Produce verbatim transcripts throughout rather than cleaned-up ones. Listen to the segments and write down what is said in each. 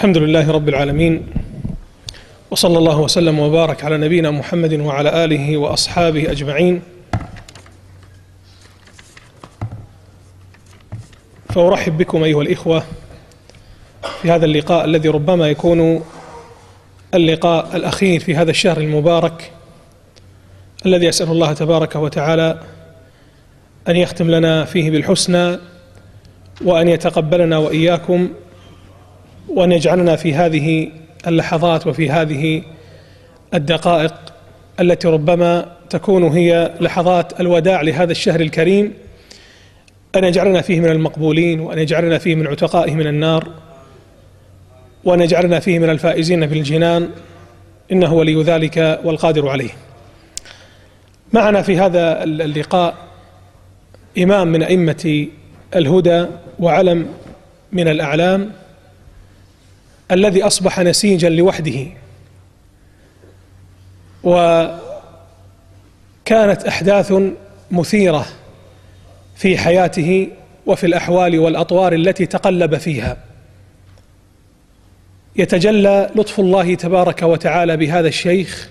الحمد لله رب العالمين، وصلى الله وسلم وبارك على نبينا محمد وعلى آله وأصحابه أجمعين. فأرحب بكم أيها الإخوة في هذا اللقاء الذي ربما يكون اللقاء الأخير في هذا الشهر المبارك، الذي أسأل الله تبارك وتعالى أن يختم لنا فيه بالحسنى، وأن يتقبلنا وإياكم، وأن يجعلنا في هذه اللحظات وفي هذه الدقائق التي ربما تكون هي لحظات الوداع لهذا الشهر الكريم، أن يجعلنا فيه من المقبولين، وأن يجعلنا فيه من عتقائه من النار، وأن يجعلنا فيه من الفائزين بالجنان، إنه ولي ذلك والقادر عليه. معنا في هذا اللقاء إمام من أئمة الهدى وعلم من الأعلام، الذي أصبح نسيجا لوحده، وكانت أحداث مثيرة في حياته وفي الأحوال والأطوار التي تقلب فيها. يتجلى لطف الله تبارك وتعالى بهذا الشيخ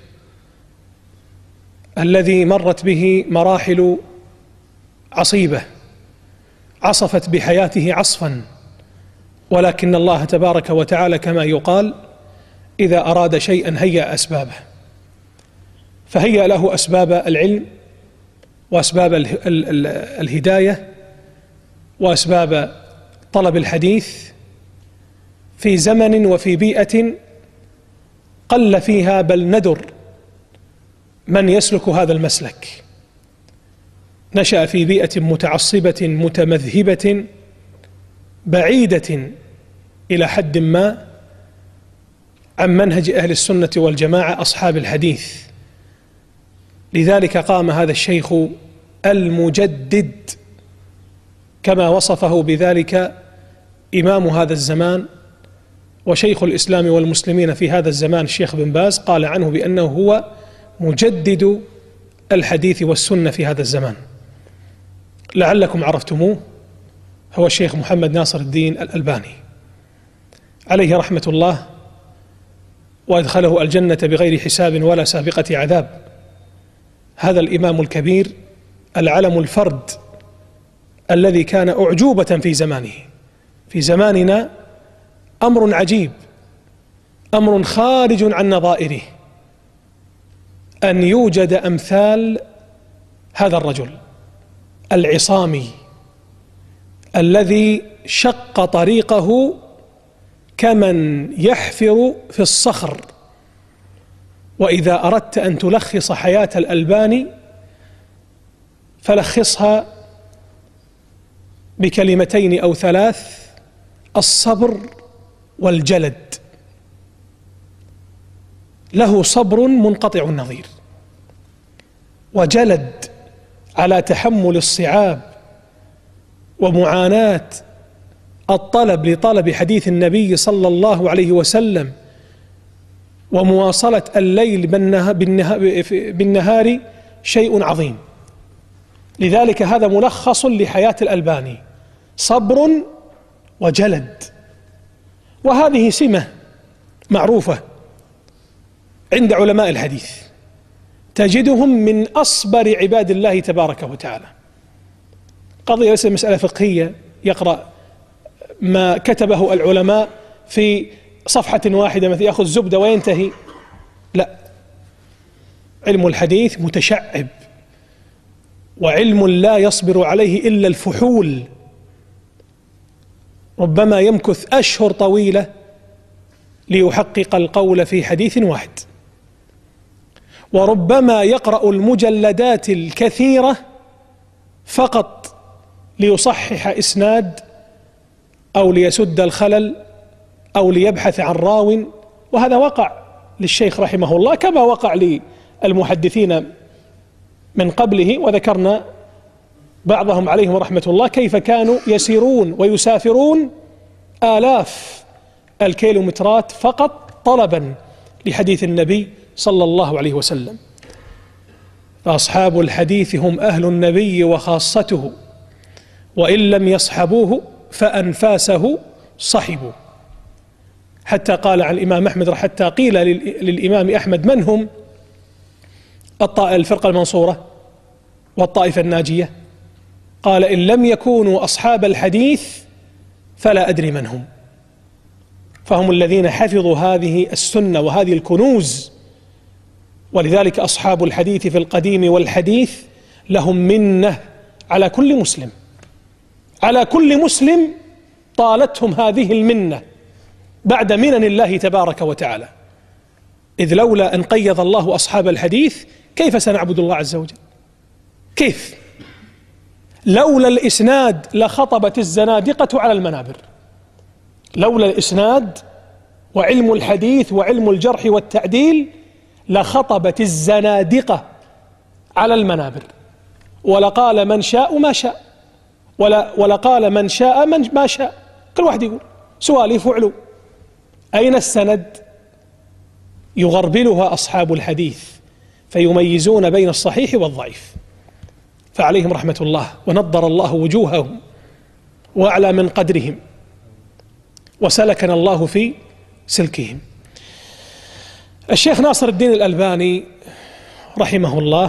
الذي مرت به مراحل عصيبة عصفت بحياته عصفا، ولكن الله تبارك وتعالى كما يقال إذا أراد شيئا هيأ أسبابه، فهيأ له أسباب العلم وأسباب الهداية وأسباب طلب الحديث في زمن وفي بيئة قل فيها بل ندر من يسلك هذا المسلك. نشأ في بيئة متعصبة متمذهبة بعيدة إلى حد ما عن منهج أهل السنة والجماعة أصحاب الحديث. لذلك قام هذا الشيخ المجدد كما وصفه بذلك إمام هذا الزمان وشيخ الإسلام والمسلمين في هذا الزمان الشيخ بن باز، قال عنه بأنه هو مجدد الحديث والسنة في هذا الزمان. لعلكم عرفتموه، هو الشيخ محمد ناصر الدين الألباني عليه رحمة الله، وأدخله الجنة بغير حساب ولا سابقة عذاب. هذا الإمام الكبير العلم الفرد الذي كان أعجوبة في زمانه. في زماننا أمر عجيب، أمر خارج عن نظائره، أن يوجد أمثال هذا الرجل العصامي الذي شق طريقه كمن يحفر في الصخر. وإذا أردت أن تلخص حياة الألباني فلخصها بكلمتين أو ثلاث: الصبر والجلد. له صبر منقطع النظير، وجلد على تحمل الصعاب ومعاناة الطلب لطلب حديث النبي صلى الله عليه وسلم، ومواصلة الليل بالنهار شيء عظيم. لذلك هذا ملخص لحياة الألباني: صبر وجلد. وهذه سمة معروفة عند علماء الحديث، تجدهم من أصبر عباد الله تبارك وتعالى. قضية ليست مسألة فقهية يقرأ ما كتبه العلماء في صفحة واحدة مثل يأخذ زبدة وينتهي، لا، علم الحديث متشعب، وعلم لا يصبر عليه إلا الفحول. ربما يمكث أشهر طويلة ليحقق القول في حديث واحد، وربما يقرأ المجلدات الكثيرة فقط ليصحح إسناد أو ليسد الخلل أو ليبحث عن راو. وهذا وقع للشيخ رحمه الله كما وقع للمحدثين من قبله، وذكرنا بعضهم عليهم رحمة الله كيف كانوا يسيرون ويسافرون آلاف الكيلومترات فقط طلبا لحديث النبي صلى الله عليه وسلم. فأصحاب الحديث هم أهل النبي وخاصته، وإن لم يصحبوه فأنفاسه صحبوا. حتى قال عن الإمام أحمد، حتى قيل للإمام أحمد من هم الفرقة المنصورة والطائفة الناجية؟ قال إن لم يكونوا أصحاب الحديث فلا أدري من هم. فهم الذين حفظوا هذه السنة وهذه الكنوز. ولذلك أصحاب الحديث في القديم والحديث لهم منة على كل مسلم، على كل مسلم طالتهم هذه المنة بعد منن الله تبارك وتعالى. إذ لولا أن قيض الله أصحاب الحديث كيف سنعبد الله عز وجل؟ كيف؟ لولا الإسناد لخطبت الزنادقة على المنابر. لولا الإسناد وعلم الحديث وعلم الجرح والتعديل لخطبت الزنادقة على المنابر، ولقال من شاء ما شاء، ولا ولقال من شاء من ما شاء. كل واحد يقول سواليف وعلو. أين السند؟ يغربلها أصحاب الحديث فيميزون بين الصحيح والضعيف، فعليهم رحمة الله، ونضر الله وجوههم وأعلى من قدرهم، وسلكنا الله في سلكهم. الشيخ ناصر الدين الألباني رحمه الله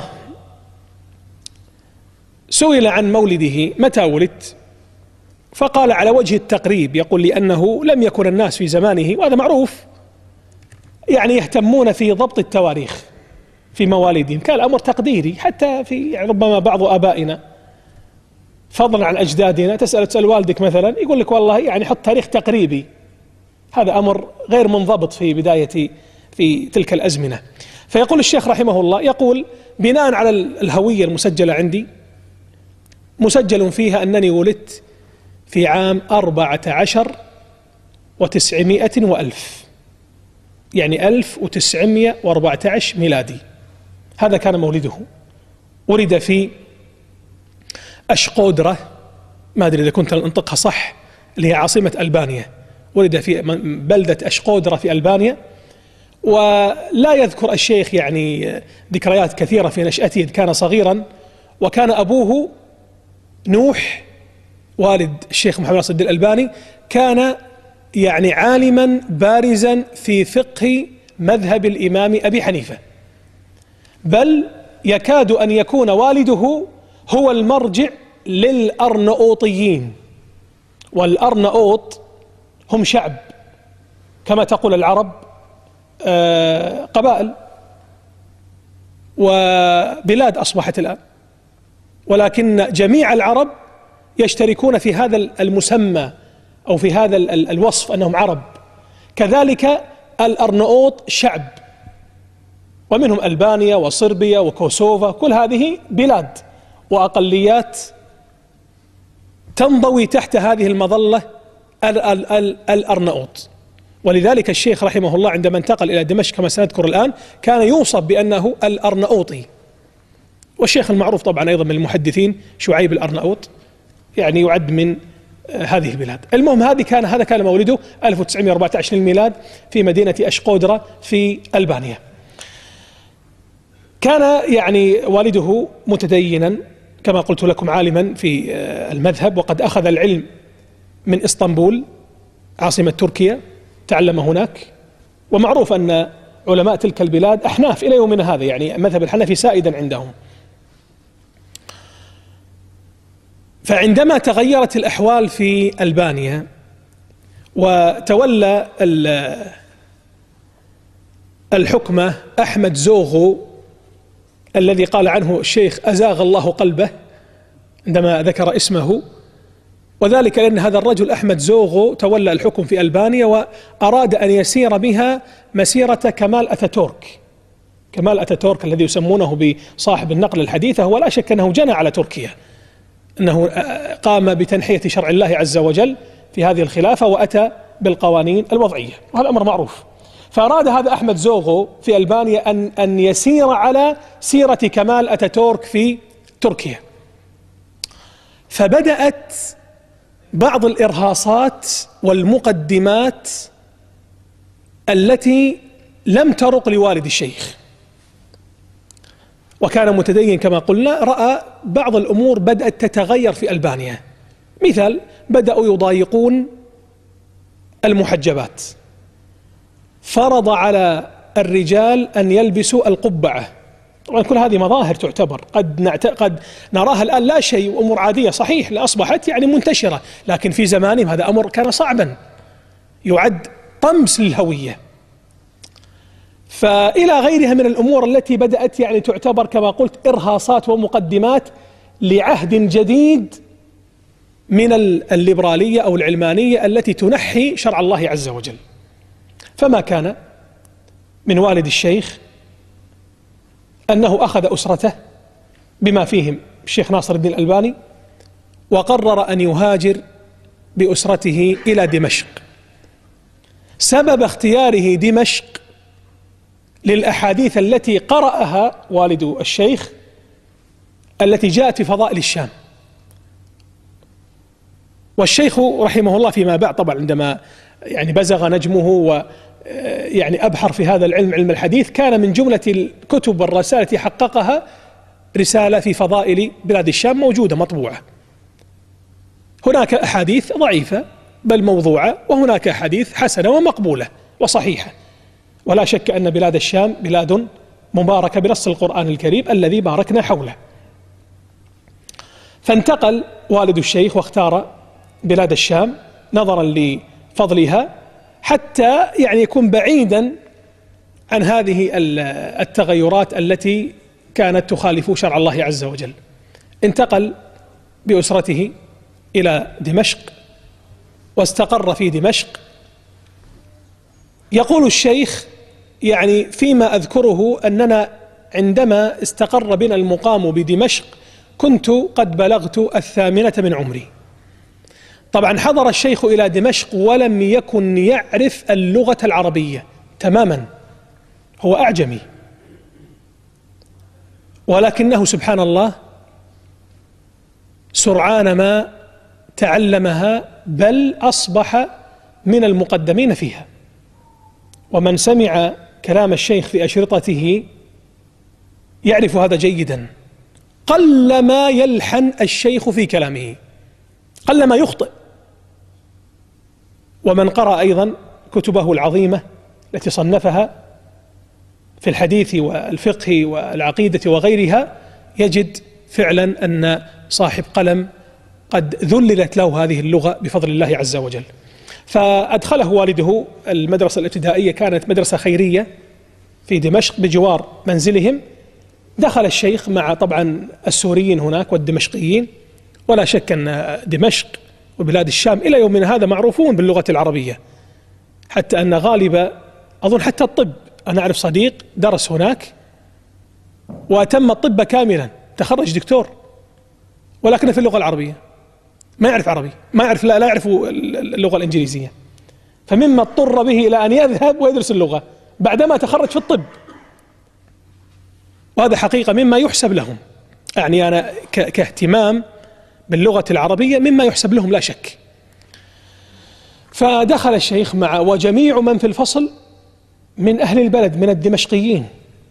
سئل عن مولده متى ولد، فقال على وجه التقريب، يقول لأنه لم يكن الناس في زمانه، وهذا معروف، يعني يهتمون في ضبط التواريخ في مواليدهم، كان الأمر تقديري. حتى في ربما بعض آبائنا فضلا عن أجدادنا تسأل تسأل والدك مثلا يقول لك والله يعني حط تاريخ تقريبي، هذا أمر غير منضبط في بداية في تلك الأزمنة. فيقول الشيخ رحمه الله، يقول بناء على الهوية المسجلة عندي مسجل فيها أنني ولدت في عام أربعة عشر وتسعمائة وألف، يعني ألف وتسعمائة وأربعة عشر ميلادي، هذا كان مولده. ولد في أشقودرة، ما أدري إذا كنت أنطقها صح، اللي هي عاصمة ألبانيا. ولد في بلدة أشقودرة في ألبانيا. ولا يذكر الشيخ يعني ذكريات كثيرة في نشأته إذ كان صغيرا. وكان أبوه نوح والد الشيخ محمد ناصر الدين الألباني كان يعني عالما بارزا في فقه مذهب الإمام أبي حنيفة، بل يكاد أن يكون والده هو المرجع للأرنؤوطيين. والأرنؤوط هم شعب كما تقول العرب قبائل وبلاد أصبحت الآن، ولكن جميع العرب يشتركون في هذا المسمى أو في هذا الوصف أنهم عرب. كذلك الأرنؤوط شعب، ومنهم ألبانيا وصربيا وكوسوفا، كل هذه بلاد وأقليات تنضوي تحت هذه المظلة الأرنؤوط. ولذلك الشيخ رحمه الله عندما انتقل إلى دمشق كما سنذكر الآن كان يوصف بأنه الأرنؤوطي. والشيخ المعروف طبعا أيضا من المحدثين شعيب الأرنؤوط، يعني يعد من هذه البلاد. المهم هذه كان هذا كان مولده ألف وتسعمائة وأربعة عشر للميلاد في مدينة أشقودرة في ألبانيا. كان يعني والده متدينا كما قلت لكم، عالما في المذهب، وقد أخذ العلم من إسطنبول عاصمة تركيا، تعلم هناك. ومعروف أن علماء تلك البلاد أحناف إلى يومنا هذا، يعني مذهب الحنفي سائدا عندهم. فعندما تغيرت الأحوال في ألبانيا وتولى الحكمة أحمد زوغو الذي قال عنه الشيخ أزاغ الله قلبه عندما ذكر اسمه، وذلك لأن هذا الرجل أحمد زوغو تولى الحكم في ألبانيا وأراد أن يسير بها مسيرة كمال أتاتورك. كمال أتاتورك الذي يسمونه بصاحب النقل الحديثة هو لا شك أنه جنى على تركيا، أنه قام بتنحية شرع الله عز وجل في هذه الخلافة وأتى بالقوانين الوضعية، وهذا أمر معروف. فأراد هذا أحمد زوغو في ألبانيا أن أن يسير على سيرة كمال أتاتورك في تركيا. فبدأت بعض الإرهاصات والمقدمات التي لم ترق لوالد الشيخ، وكان متدين كما قلنا، رأى بعض الأمور بدأت تتغير في ألبانيا. مثال، بدأوا يضايقون المحجبات، فرض على الرجال أن يلبسوا القبعة. طبعا كل هذه مظاهر تعتبر قد نعت... قد نراها الآن لا شيء وأمور عادية، صحيح لأصبحت يعني منتشرة، لكن في زمانهم هذا أمر كان صعبا يعد طمس للهوية. فإلى غيرها من الأمور التي بدأت يعني تعتبر كما قلت إرهاصات ومقدمات لعهد جديد من الليبرالية أو العلمانية التي تنحي شرع الله عز وجل. فما كان من والد الشيخ أنه أخذ أسرته بما فيهم الشيخ ناصر الدين الألباني وقرر أن يهاجر بأسرته إلى دمشق. سبب اختياره دمشق للأحاديث التي قرأها والد الشيخ التي جاءت في فضائل الشام. والشيخ رحمه الله فيما بعد طبعا عندما يعني بزغ نجمه و يعني أبحر في هذا العلم، علم الحديث، كان من جملة الكتب والرسائل التي حققها رسالة في فضائل بلاد الشام موجودة مطبوعة. هناك أحاديث ضعيفة بل موضوعة، وهناك أحاديث حسنة ومقبولة وصحيحة. ولا شك أن بلاد الشام بلاد مباركة بنص القرآن الكريم الذي باركنا حوله. فانتقل والد الشيخ واختار بلاد الشام نظرا لفضلها حتى يعني يكون بعيدا عن هذه التغيرات التي كانت تخالف شرع الله عز وجل. انتقل بأسرته إلى دمشق واستقر في دمشق. يقول الشيخ يعني فيما أذكره أننا عندما استقر بنا المقام بدمشق كنت قد بلغت الثامنة من عمري. طبعا حضر الشيخ إلى دمشق ولم يكن يعرف اللغة العربية تماما، هو أعجمي، ولكنه سبحان الله سرعان ما تعلمها بل أصبح من المقدمين فيها. ومن سمع كلام الشيخ في أشرطته يعرف هذا جيدا. قلما يلحن الشيخ في كلامه، قلما يخطئ. ومن قرأ أيضا كتبه العظيمة التي صنفها في الحديث والفقه والعقيدة وغيرها يجد فعلا أن صاحب قلم قد ذللت له هذه اللغة بفضل الله عز وجل. فأدخله والده المدرسة الابتدائية، كانت مدرسة خيرية في دمشق بجوار منزلهم. دخل الشيخ مع طبعا السوريين هناك والدمشقيين، ولا شك أن دمشق وبلاد الشام إلى يومنا هذا معروفون باللغة العربية، حتى أن غالب أظن حتى الطب، أنا أعرف صديق درس هناك وأتم الطب كاملا، تخرج دكتور، ولكن في اللغة العربية ما يعرف عربي، ما يعرف لا, لا يعرف اللغة الإنجليزية. فمما اضطر به إلى أن يذهب ويدرس اللغة بعدما تخرج في الطب، وهذا حقيقة مما يحسب لهم، يعني أنا كاهتمام باللغة العربية مما يحسب لهم لا شك. فدخل الشيخ مع وجميع من في الفصل من أهل البلد من الدمشقيين،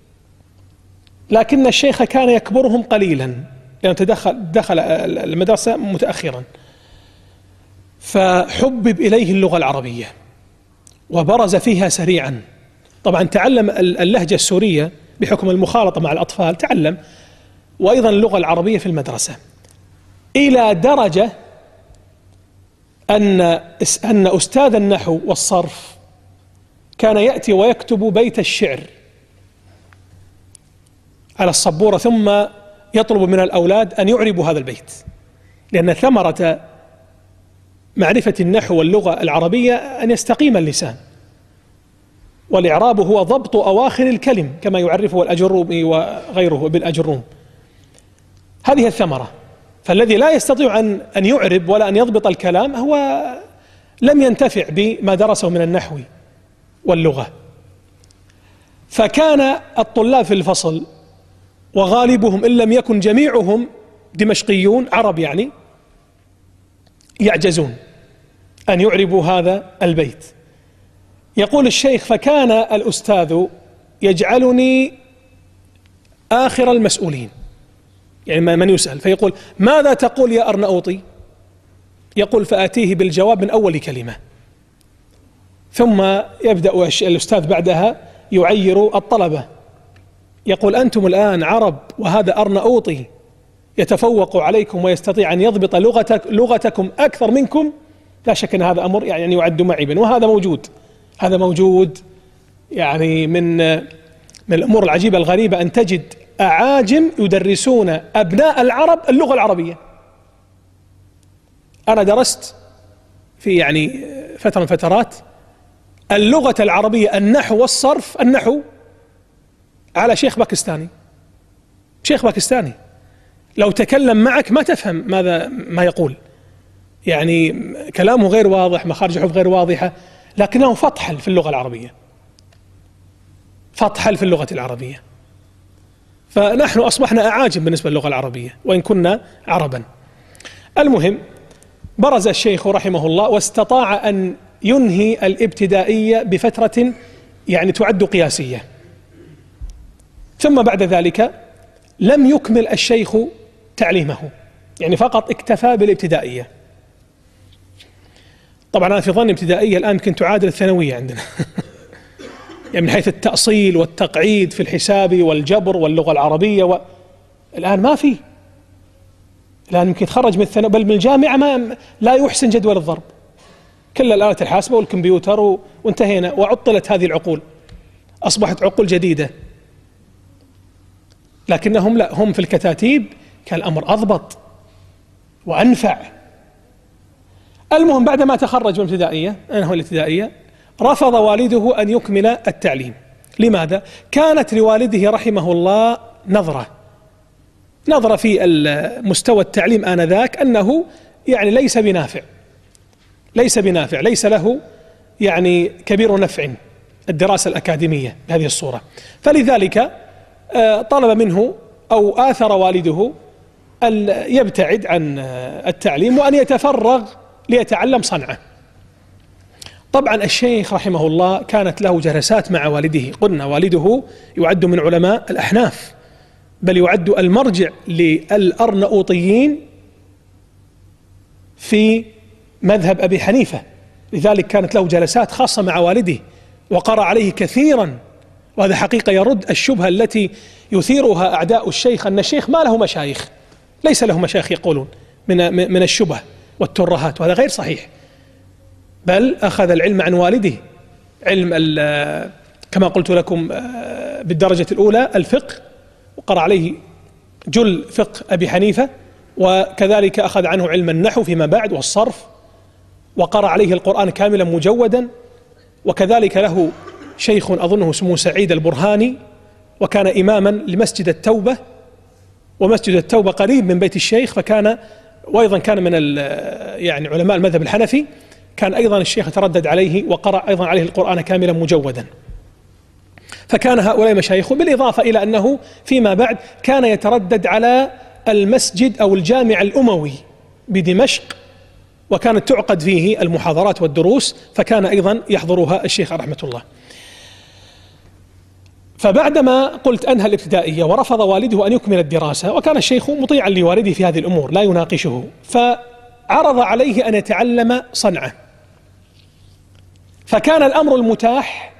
لكن الشيخ كان يكبرهم قليلا لأنه تدخل دخل المدرسة متأخرا، فحبب إليه اللغة العربية وبرز فيها سريعا. طبعا تعلم اللهجة السورية بحكم المخالطة مع الأطفال، تعلم، وأيضا اللغة العربية في المدرسة، إلى درجة أن أن أستاذ النحو والصرف كان يأتي ويكتب بيت الشعر على السبورة ثم يطلب من الأولاد أن يعربوا هذا البيت، لأن ثمرة معرفة النحو واللغة العربية أن يستقيم اللسان، والإعراب هو ضبط أواخر الكلم كما يعرفه الأجرومي وغيره ابن أجروم. هذه الثمرة. فالذي لا يستطيع أن أن يعرب ولا أن يضبط الكلام هو لم ينتفع بما درسه من النحو واللغة. فكان الطلاب في الفصل وغالبهم إن لم يكن جميعهم دمشقيون عرب، يعني يعجزون أن يعربوا هذا البيت. يقول الشيخ: فكان الأستاذ يجعلني آخر المسؤولين، يعني من يسأل فيقول: ماذا تقول يا أرناؤوطي؟ يقول: فآتيه بالجواب من أول كلمة. ثم يبدأ الأستاذ بعدها يعير الطلبة، يقول أنتم الآن عرب وهذا أرنؤوطي يتفوق عليكم ويستطيع أن يضبط لغتك لغتكم أكثر منكم. لا شك أن هذا أمر يعني يعد معيبا، وهذا موجود، هذا موجود يعني من من الأمور العجيبة الغريبة أن تجد أعاجم يدرسون أبناء العرب اللغة العربية. أنا درست في يعني فترة من فترات اللغة العربية، النحو والصرف، النحو على شيخ باكستاني، شيخ باكستاني لو تكلم معك ما تفهم ماذا ما يقول، يعني كلامه غير واضح، مخارج الحروف غير واضحة، لكنه فطحل في اللغة العربية، فطحل في اللغة العربية. فنحن أصبحنا أعاجم بالنسبة للغة العربية وإن كنا عربا. المهم، برز الشيخ رحمه الله واستطاع أن ينهي الابتدائية بفترة يعني تعد قياسية، ثم بعد ذلك لم يكمل الشيخ تعليمه، يعني فقط اكتفى بالابتدائية. طبعا أنا في ظني ابتدائية الآن يمكن تعادل الثانوية عندنا يعني من حيث التأصيل والتقعيد في الحساب والجبر واللغة العربية و... الآن ما في، الآن يمكن يتخرج من الثانوية بل من الجامعة ما لا يحسن جدول الضرب، كل الآلة الحاسبة والكمبيوتر و... وانتهينا، وعطلت هذه العقول، أصبحت عقول جديدة. لكنهم لا، هم في الكتاتيب كان الأمر أضبط وأنفع. المهم، بعدما تخرج من الابتدائية، أنهى الابتدائية، رفض والده أن يكمل التعليم. لماذا؟ كانت لوالده رحمه الله نظرة نظرة في مستوى التعليم آنذاك أنه يعني ليس بنافع، ليس بنافع ليس له يعني كبير نفع الدراسة الأكاديمية بهذه الصورة، فلذلك طلب منه أو آثر والده أن يبتعد عن التعليم وأن يتفرغ ليتعلم صنعة. طبعا الشيخ رحمه الله كانت له جلسات مع والده، قلنا والده يعد من علماء الأحناف، بل يعد المرجع للأرنؤوطيين في مذهب أبي حنيفة، لذلك كانت له جلسات خاصة مع والده وقرأ عليه كثيرا. وهذا حقيقة يرد الشبهة التي يثيرها أعداء الشيخ أن الشيخ ما له مشايخ، ليس له مشايخ يقولون من من الشبه والترهات، وهذا غير صحيح، بل أخذ العلم عن والده، علم كما قلت لكم بالدرجة الأولى الفقه، وقرأ عليه جل فقه أبي حنيفة، وكذلك أخذ عنه علم النحو فيما بعد والصرف، وقرأ عليه القرآن كاملا مجودا، وكذلك له شيخ أظنه اسمه سعيد البرهاني، وكان إماما لمسجد التوبة، ومسجد التوبة قريب من بيت الشيخ، فكان وأيضا كان من يعني علماء المذهب الحنفي، كان أيضا الشيخ يتردد عليه وقرأ أيضا عليه القرآن كاملا مجودا. فكان هؤلاء مشايخه، بالإضافة إلى أنه فيما بعد كان يتردد على المسجد أو الجامع الأموي بدمشق، وكانت تعقد فيه المحاضرات والدروس، فكان أيضا يحضرها الشيخ رحمة الله. فبعدما قلت أنهى الابتدائية ورفض والده أن يكمل الدراسة، وكان الشيخ مطيعا لوالده في هذه الأمور لا يناقشه، فعرض عليه أن يتعلم صنعة، فكان الأمر المتاح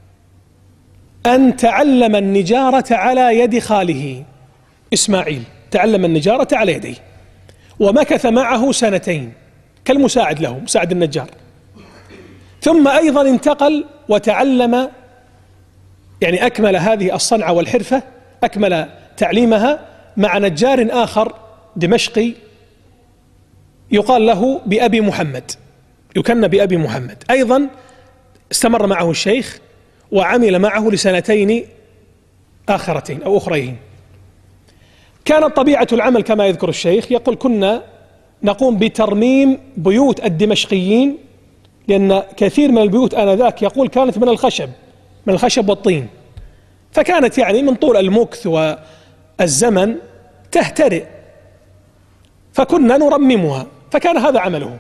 أن تعلم النجارة على يد خاله إسماعيل، تعلم النجارة على يديه، ومكث معه سنتين كالمساعد له، مساعد النجار، ثم أيضا انتقل وتعلم يعني أكمل هذه الصنعة والحرفة، أكمل تعليمها مع نجار آخر دمشقي يقال له بأبي محمد، يكنى بأبي محمد، أيضا استمر معه الشيخ وعمل معه لسنتين آخرتين أو أخرين. كانت طبيعة العمل كما يذكر الشيخ، يقول كنا نقوم بترميم بيوت الدمشقيين، لأن كثير من البيوت آنذاك يقول كانت من الخشب، من الخشب والطين، فكانت يعني من طول المكث والزمن تهترئ، فكنا نرممها، فكان هذا عمله،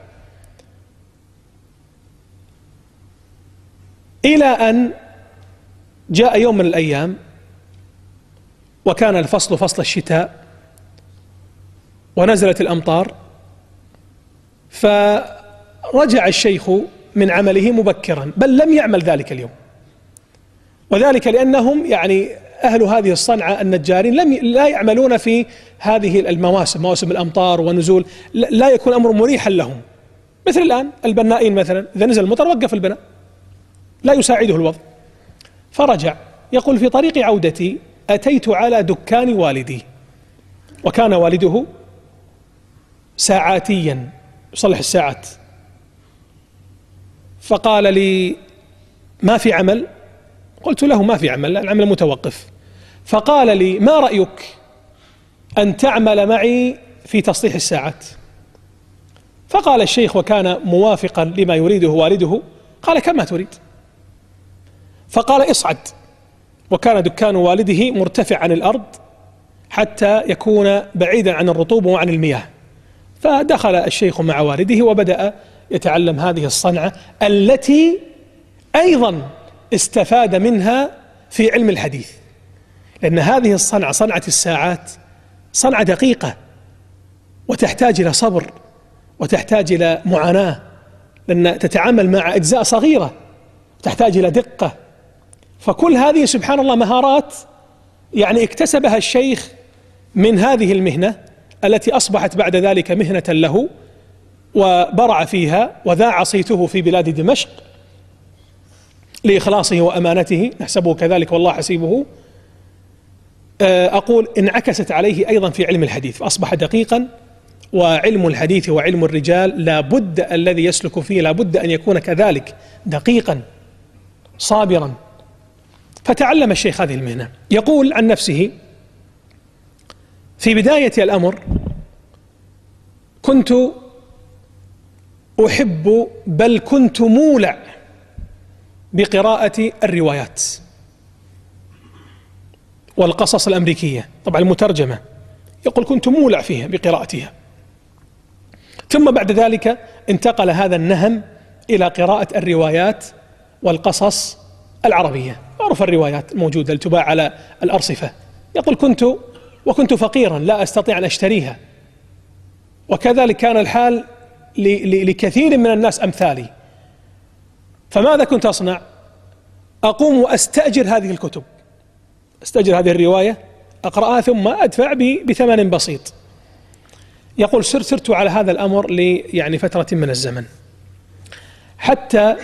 إلى أن جاء يوم من الأيام وكان الفصل فصل الشتاء ونزلت الأمطار، فرجع الشيخ من عمله مبكرا، بل لم يعمل ذلك اليوم، وذلك لأنهم يعني أهل هذه الصنعة النجارين لم لا يعملون في هذه المواسم، مواسم الأمطار ونزول، لا يكون أمر مريحا لهم. مثل الآن البنائين مثلا، إذا نزل المطر وقف البناء، لا يساعده الوضع. فرجع يقول: في طريق عودتي أتيت على دكان والدي، وكان والده ساعاتيا يصلح الساعات، فقال لي: ما في عمل؟ قلت له: ما في عمل، العمل متوقف. فقال لي: ما رأيك أن تعمل معي في تصليح الساعات؟ فقال الشيخ وكان موافقا لما يريده والده، قال: كما تريد. فقال: اصعد. وكان دكان والده مرتفع عن الأرض حتى يكون بعيدا عن الرطوبة وعن المياه. فدخل الشيخ مع والده وبدأ يتعلم هذه الصنعة التي أيضا استفاد منها في علم الحديث، لأن هذه الصنعة، صنعة الساعات، صنعة دقيقة وتحتاج إلى صبر وتحتاج إلى معاناة، لأن تتعامل مع أجزاء صغيرة تحتاج إلى دقة. فكل هذه سبحان الله مهارات يعني اكتسبها الشيخ من هذه المهنة التي أصبحت بعد ذلك مهنة له، وبرع فيها وذاع صيته في بلاد دمشق لإخلاصه وأمانته، نحسبه كذلك والله حسيبه. أقول انعكست عليه أيضا في علم الحديث، فأصبح دقيقا. وعلم الحديث وعلم الرجال لا بد الذي يسلك فيه لا بد أن يكون كذلك دقيقا صابرا. فتعلم الشيخ هذه المهنة. يقول عن نفسه: في بداية الأمر كنت أحب بل كنت مولع بقراءة الروايات والقصص الأمريكية، طبعا المترجمة. يقول: كنت مولع فيها بقراءتها. ثم بعد ذلك انتقل هذا النهم إلى قراءة الروايات والقصص العربية، معروف الروايات الموجودة اللي تباع على الأرصفة. يقول: كنت وكنت فقيرا لا أستطيع أن أشتريها، وكذلك كان الحال لكثير من الناس أمثالي. فماذا كنت أصنع؟ أقوم وأستأجر هذه الكتب، أستأجر هذه الرواية أقرأها ثم أدفع بثمن بسيط. يقول: سرت سرت على هذا الأمر لي يعني فترة من الزمن، حتى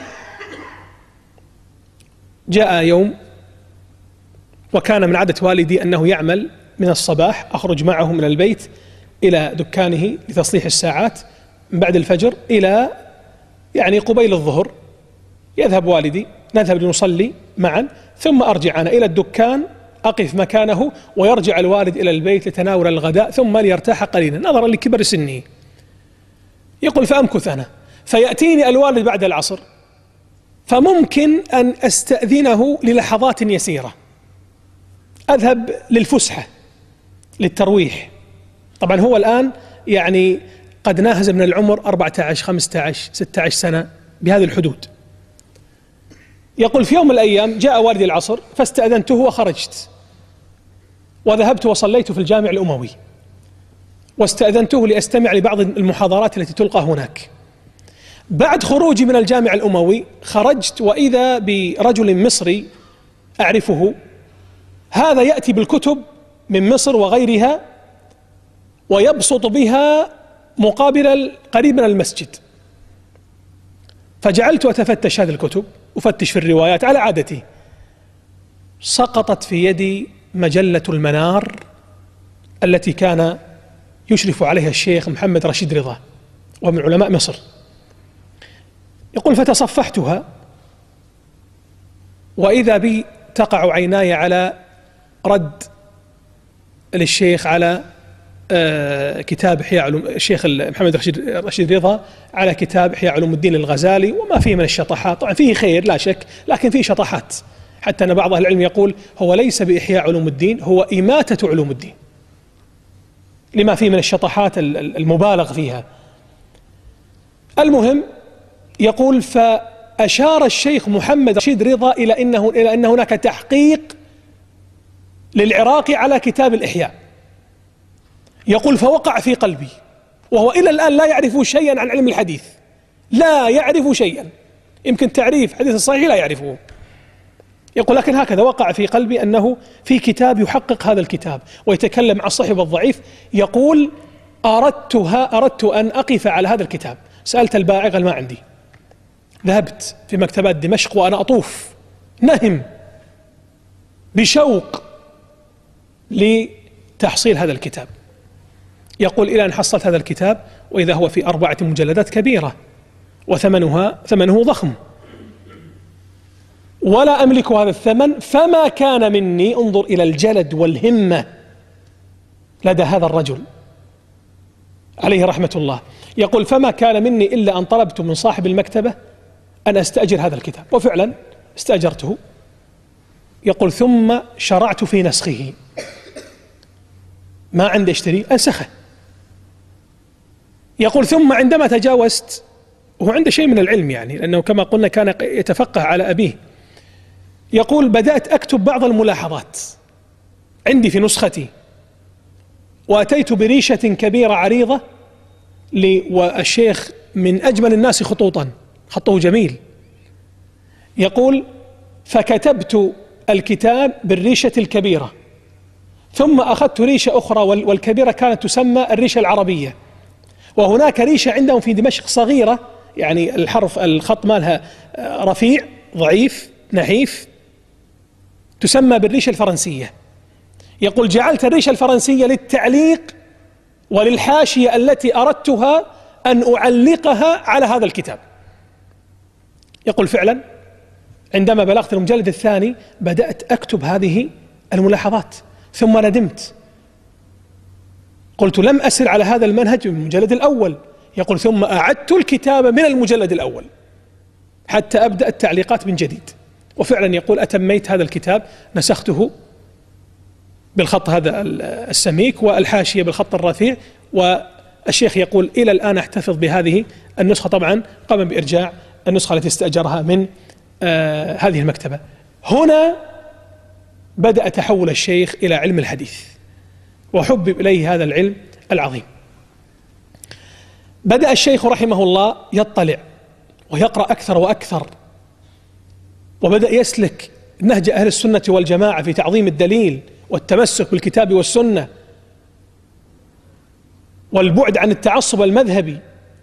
جاء يوم وكان من عادة والدي أنه يعمل من الصباح، أخرج معه من البيت إلى دكانه لتصليح الساعات من بعد الفجر إلى يعني قبيل الظهر، يذهب والدي، نذهب لنصلي معا، ثم أرجع أنا إلى الدكان، أقف مكانه ويرجع الوالد إلى البيت لتناول الغداء ثم ليرتاح قليلا نظرا لكبر سنه. يقول: فأمكث أنا، فيأتيني الوالد بعد العصر، فممكن أن أستأذنه للحظات يسيرة، أذهب للفسحة للترويح. طبعا هو الآن يعني قد ناهز من العمر أربعة عشر خمسة عشر ستة عشر سنة بهذه الحدود. يقول: في يوم من الأيام جاء والدي العصر فاستأذنته وخرجت، وذهبت وصليت في الجامع الأموي، واستأذنته لأستمع لبعض المحاضرات التي تلقى هناك. بعد خروجي من الجامع الأموي خرجت وإذا برجل مصري أعرفه، هذا يأتي بالكتب من مصر وغيرها ويبسط بها مقابل قريب من المسجد. فجعلت أتفتش هذه الكتب، أفتش في الروايات على عادتي. سقطت في يدي مجلة المنار التي كان يشرف عليها الشيخ محمد رشيد رضا ومن علماء مصر. يقول: فتصفحتها وإذا بي تقع عيناي على رد للشيخ على كتاب إحياء علوم الشيخ محمد رشيد رضا على كتاب إحياء علوم الدين الغزالي، وما فيه من الشطحات. طبعا فيه خير لا شك، لكن فيه شطحات، حتى أن بعض أهل العلم يقول هو ليس بإحياء علوم الدين، هو إماتة علوم الدين، لما فيه من الشطحات المبالغ فيها. المهم، يقول: فأشار الشيخ محمد رشيد رضا إلى إنه إلى أن هناك تحقيق للعراقي على كتاب الإحياء. يقول: فوقع في قلبي، وهو إلى الآن لا يعرف شيئا عن علم الحديث، لا يعرف شيئا، يمكن تعريف حديث الصحيح لا يعرفه. يقول لكن هكذا وقع في قلبي أنه في كتاب يحقق هذا الكتاب ويتكلم عن الصحيح والضعيف، يقول أردتها أردت أن أقف على هذا الكتاب. سألت البائع قال ما عندي. ذهبت في مكتبات دمشق وأنا أطوف نهم بشوق لتحصيل هذا الكتاب. يقول إلى أن حصلت هذا الكتاب وإذا هو في أربعة مجلدات كبيرة وثمنها ثمنه ضخم ولا أملك هذا الثمن، فما كان مني، انظر إلى الجلد والهمة لدى هذا الرجل عليه رحمة الله، يقول فما كان مني إلا أن طلبت من صاحب المكتبة أن أستأجر هذا الكتاب، وفعلا استأجرته. يقول ثم شرعت في نسخه، ما عندي اشتري أنسخه. يقول ثم عندما تجاوزت، وهو عنده شيء من العلم يعني لأنه كما قلنا كان يتفقه على أبيه، يقول بدأت أكتب بعض الملاحظات عندي في نسختي، وأتيت بريشة كبيرة عريضة، والشيخ من أجمل الناس خطوطا، خطه جميل. يقول فكتبت الكتاب بالريشة الكبيرة، ثم أخذت ريشة أخرى والكبيرة كانت تسمى الريشة العربية، وهناك ريشة عندهم في دمشق صغيرة يعني الحرف الخط مالها رفيع ضعيف نحيف تسمى بالريشة الفرنسية. يقول جعلت الريشة الفرنسية للتعليق وللحاشية التي أردتها أن أعلقها على هذا الكتاب. يقول فعلا عندما بلغت المجلد الثاني بدأت أكتب هذه الملاحظات، ثم ندمت، قلت لم أسر على هذا المنهج من المجلد الأول. يقول ثم أعدت الكتاب من المجلد الأول حتى أبدأ التعليقات من جديد، وفعلا يقول أتميت هذا الكتاب، نسخته بالخط هذا السميك والحاشية بالخط الرفيع، والشيخ يقول إلى الآن أحتفظ بهذه النسخة. طبعا قام بإرجاع النسخة التي استأجرها من آه هذه المكتبة. هنا بدأ تحول الشيخ إلى علم الحديث وحبب إليه هذا العلم العظيم. بدأ الشيخ رحمه الله يطلع ويقرأ أكثر وأكثر، وبدأ يسلك نهج أهل السنة والجماعة في تعظيم الدليل والتمسك بالكتاب والسنة والبعد عن التعصب المذهبي.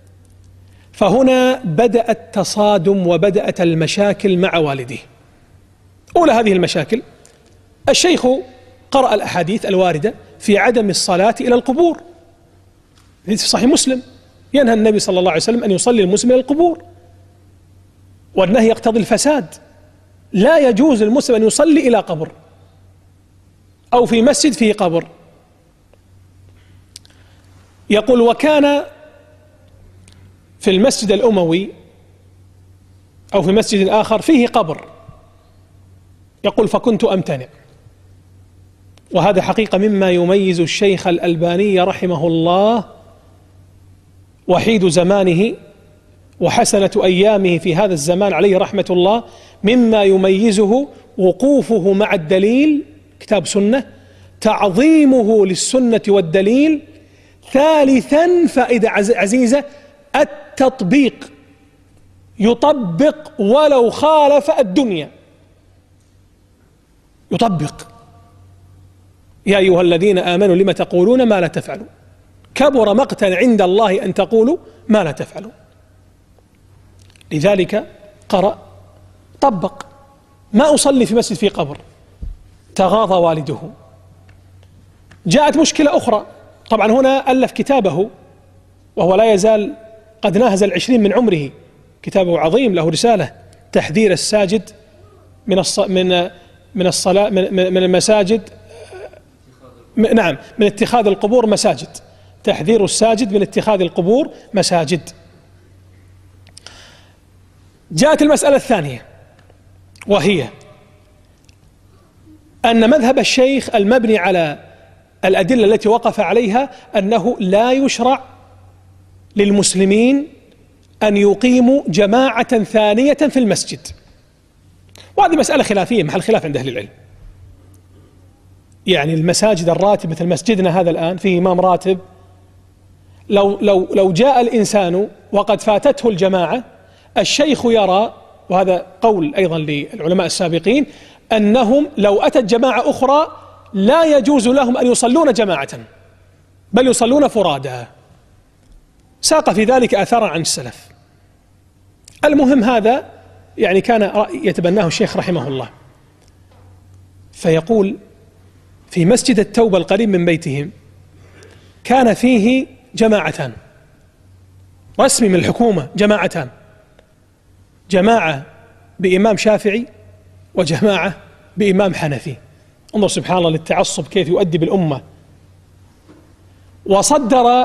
فهنا بدأ التصادم وبدأت المشاكل مع والده. أولى هذه المشاكل الشيخ قرأ الأحاديث الواردة في عدم الصلاة إلى القبور، في صحيح مسلم ينهى النبي صلى الله عليه وسلم أن يصلي المسلم إلى القبور، والنهي يقتضي الفساد، لا يجوز للمسلم أن يصلي إلى قبر أو في مسجد فيه قبر. يقول وكان في المسجد الأموي أو في مسجد آخر فيه قبر، يقول فكنت أمتنع. وهذا حقيقة مما يميز الشيخ الألباني رحمه الله، وحيد زمانه وحسنة أيامه في هذا الزمان عليه رحمة الله، مما يميزه وقوفه مع الدليل كتاب سنة، تعظيمه للسنة والدليل، ثالثا فائدة عزيزة التطبيق، يطبق ولو خالف الدنيا، يطبق. يا أيها الذين آمنوا لما تقولون ما لا تفعلون، كبر مقتا عند الله أن تقولوا ما لا تفعلون. لذلك قرأ طبق، ما أصلي في مسجد في قبر. تغاضى والده. جاءت مشكلة أخرى، طبعا هنا ألف كتابه وهو لا يزال قد ناهز العشرين من عمره، كتابه عظيم له رسالة تحذير الساجد من الص... من من الصلاة من, من المساجد م... نعم من اتخاذ القبور مساجد، تحذير الساجد من اتخاذ القبور مساجد. جاءت المسألة الثانية، وهي أن مذهب الشيخ المبني على الأدلة التي وقف عليها أنه لا يشرع للمسلمين أن يقيموا جماعة ثانية في المسجد، وهذه مسألة خلافية محل خلاف عند أهل العلم. يعني المساجد الراتب مثل مسجدنا هذا الآن فيه إمام راتب، لو لو لو جاء الإنسان وقد فاتته الجماعة، الشيخ يرى وهذا قول أيضا للعلماء السابقين، أنهم لو أتت جماعة أخرى لا يجوز لهم أن يصلون جماعة بل يصلون فرادى. ساق في ذلك آثارا عن السلف. المهم هذا يعني كان رأي يتبناه الشيخ رحمه الله، فيقول في مسجد التوبة القريب من بيتهم كان فيه جماعتان رسمي من الحكومة، جماعتان، جماعة بإمام شافعي وجماعة بإمام حنفي. انظر سبحان الله للتعصب كيف يؤدي بالأمة. وصدر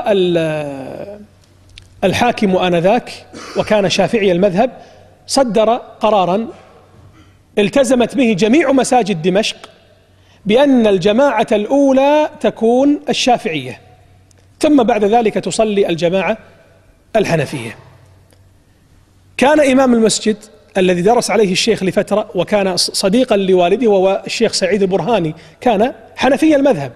الحاكم آنذاك وكان شافعي المذهب، صدر قرارا التزمت به جميع مساجد دمشق بأن الجماعة الأولى تكون الشافعية، ثم بعد ذلك تصلي الجماعة الحنفية. كان إمام المسجد الذي درس عليه الشيخ لفترة وكان صديقا لوالده وهو الشيخ سعيد البرهاني، كان حنفي المذهب.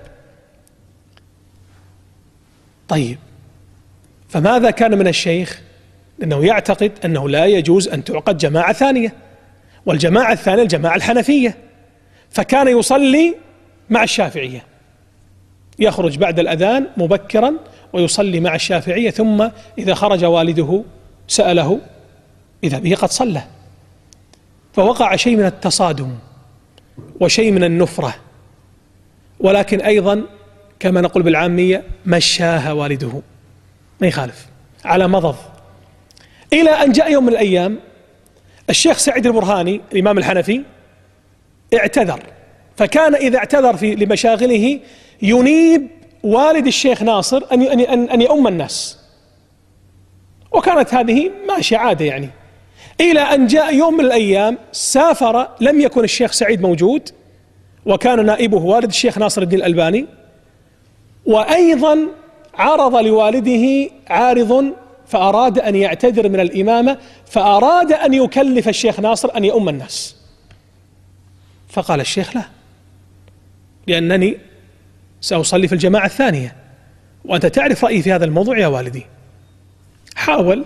طيب فماذا كان من الشيخ؟ لأنه يعتقد أنه لا يجوز أن تعقد جماعة ثانية، والجماعة الثانية الجماعة الحنفية، فكان يصلي مع الشافعية، يخرج بعد الأذان مبكرا ويصلي مع الشافعية، ثم إذا خرج والده سأله إذا به قد صلى. فوقع شيء من التصادم وشيء من النفرة، ولكن أيضا كما نقول بالعامية مشاها والده، ما يخالف، على مضض، إلى أن جاء يوم من الأيام الشيخ سعيد البرهاني الإمام الحنفي اعتذر، فكان إذا اعتذر في لمشاغله ينيب والد الشيخ ناصر أن أن أن يؤم الناس، وكانت هذه ماشية عادة يعني، إلى أن جاء يوم من الأيام سافر، لم يكن الشيخ سعيد موجود، وكان نائبه والد الشيخ ناصر الدين الألباني، وأيضا عرض لوالده عارض فأراد أن يعتذر من الإمامة، فأراد أن يكلف الشيخ ناصر أن يؤم الناس، فقال الشيخ لا، لأنني سأصلي في الجماعة الثانية وأنت تعرف رأيي في هذا الموضوع يا والدي. حاول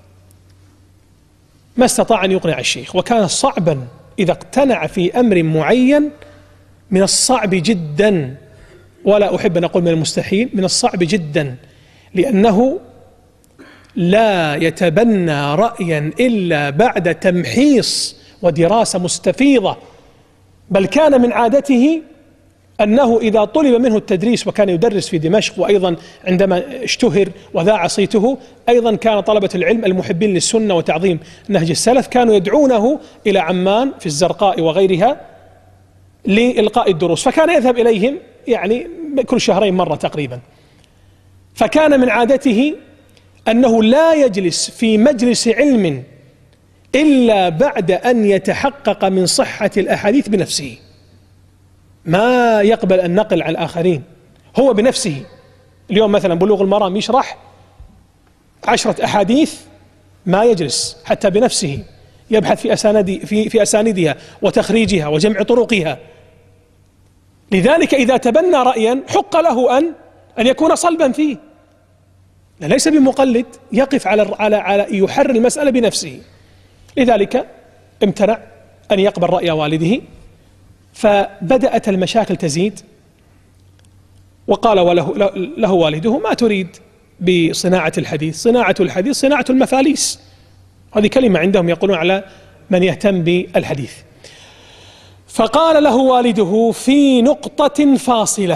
ما استطاع أن يقنع الشيخ، وكان صعبا إذا اقتنع في أمر معين، من الصعب جدا، ولا أحب أن أقول من المستحيل، من الصعب جدا، لأنه لا يتبنى رأيا إلا بعد تمحيص ودراسة مستفيضة، بل كان من عادته أنه إذا طلب منه التدريس، وكان يدرس في دمشق، وأيضا عندما اشتهر وذاع صيته أيضا كان طلبة العلم المحبين للسنة وتعظيم نهج السلف كانوا يدعونه إلى عمان في الزرقاء وغيرها لإلقاء الدروس، فكان يذهب إليهم يعني كل شهرين مرة تقريبا. فكان من عادته أنه لا يجلس في مجلس علم إلا بعد أن يتحقق من صحة الأحاديث بنفسه، ما يقبل النقل عن الآخرين، هو بنفسه. اليوم مثلا بلوغ المرام يشرح عشرة أحاديث، ما يجلس حتى بنفسه يبحث في أساند في في أساندها وتخريجها وجمع طرقها. لذلك إذا تبنى رأيا حق له أن أن يكون صلبا فيه، ليس بمقلد يقف على على على يحرر المسألة بنفسه. لذلك امتنع أن يقبل رأي والده، فبدأت المشاكل تزيد، وقال وله له والده ما تريد بصناعة الحديث؟ صناعة الحديث صناعة المفاليس، هذه كلمة عندهم يقولون على من يهتم بالحديث. فقال له والده في نقطة فاصلة،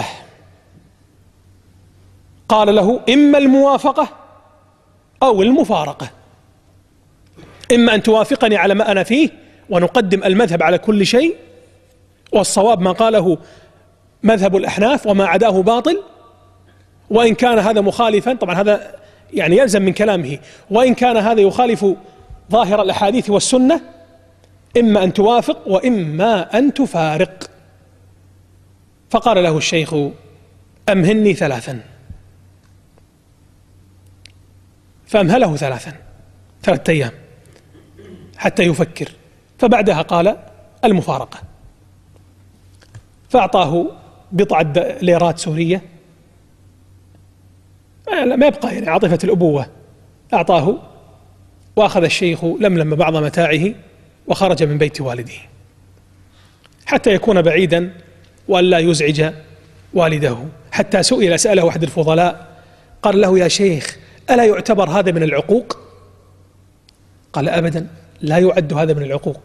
قال له إما الموافقة أو المفارقة، إما أن توافقني على ما أنا فيه ونقدم المذهب على كل شيء، والصواب ما قاله مذهب الأحناف وما عداه باطل، وإن كان هذا مخالفا، طبعا هذا يعني يلزم من كلامه، وإن كان هذا يخالف ظاهر الأحاديث والسنة، إما أن توافق وإما أن تفارق. فقال له الشيخ أمهلني ثلاثا، فأمهله ثلاثا ثلاثة أيام حتى يفكر، فبعدها قال المفارقة، فأعطاه بضعة ليرات سورية، ما يبقى يعني عاطفة الأبوة، أعطاه، وأخذ الشيخ لملم بعض متاعه وخرج من بيت والده حتى يكون بعيدا وألا يزعج والده. حتى سئل سأله أحد الفضلاء قال له: يا شيخ، ألا يعتبر هذا من العقوق؟ قال: أبدا، لا يعد هذا من العقوق.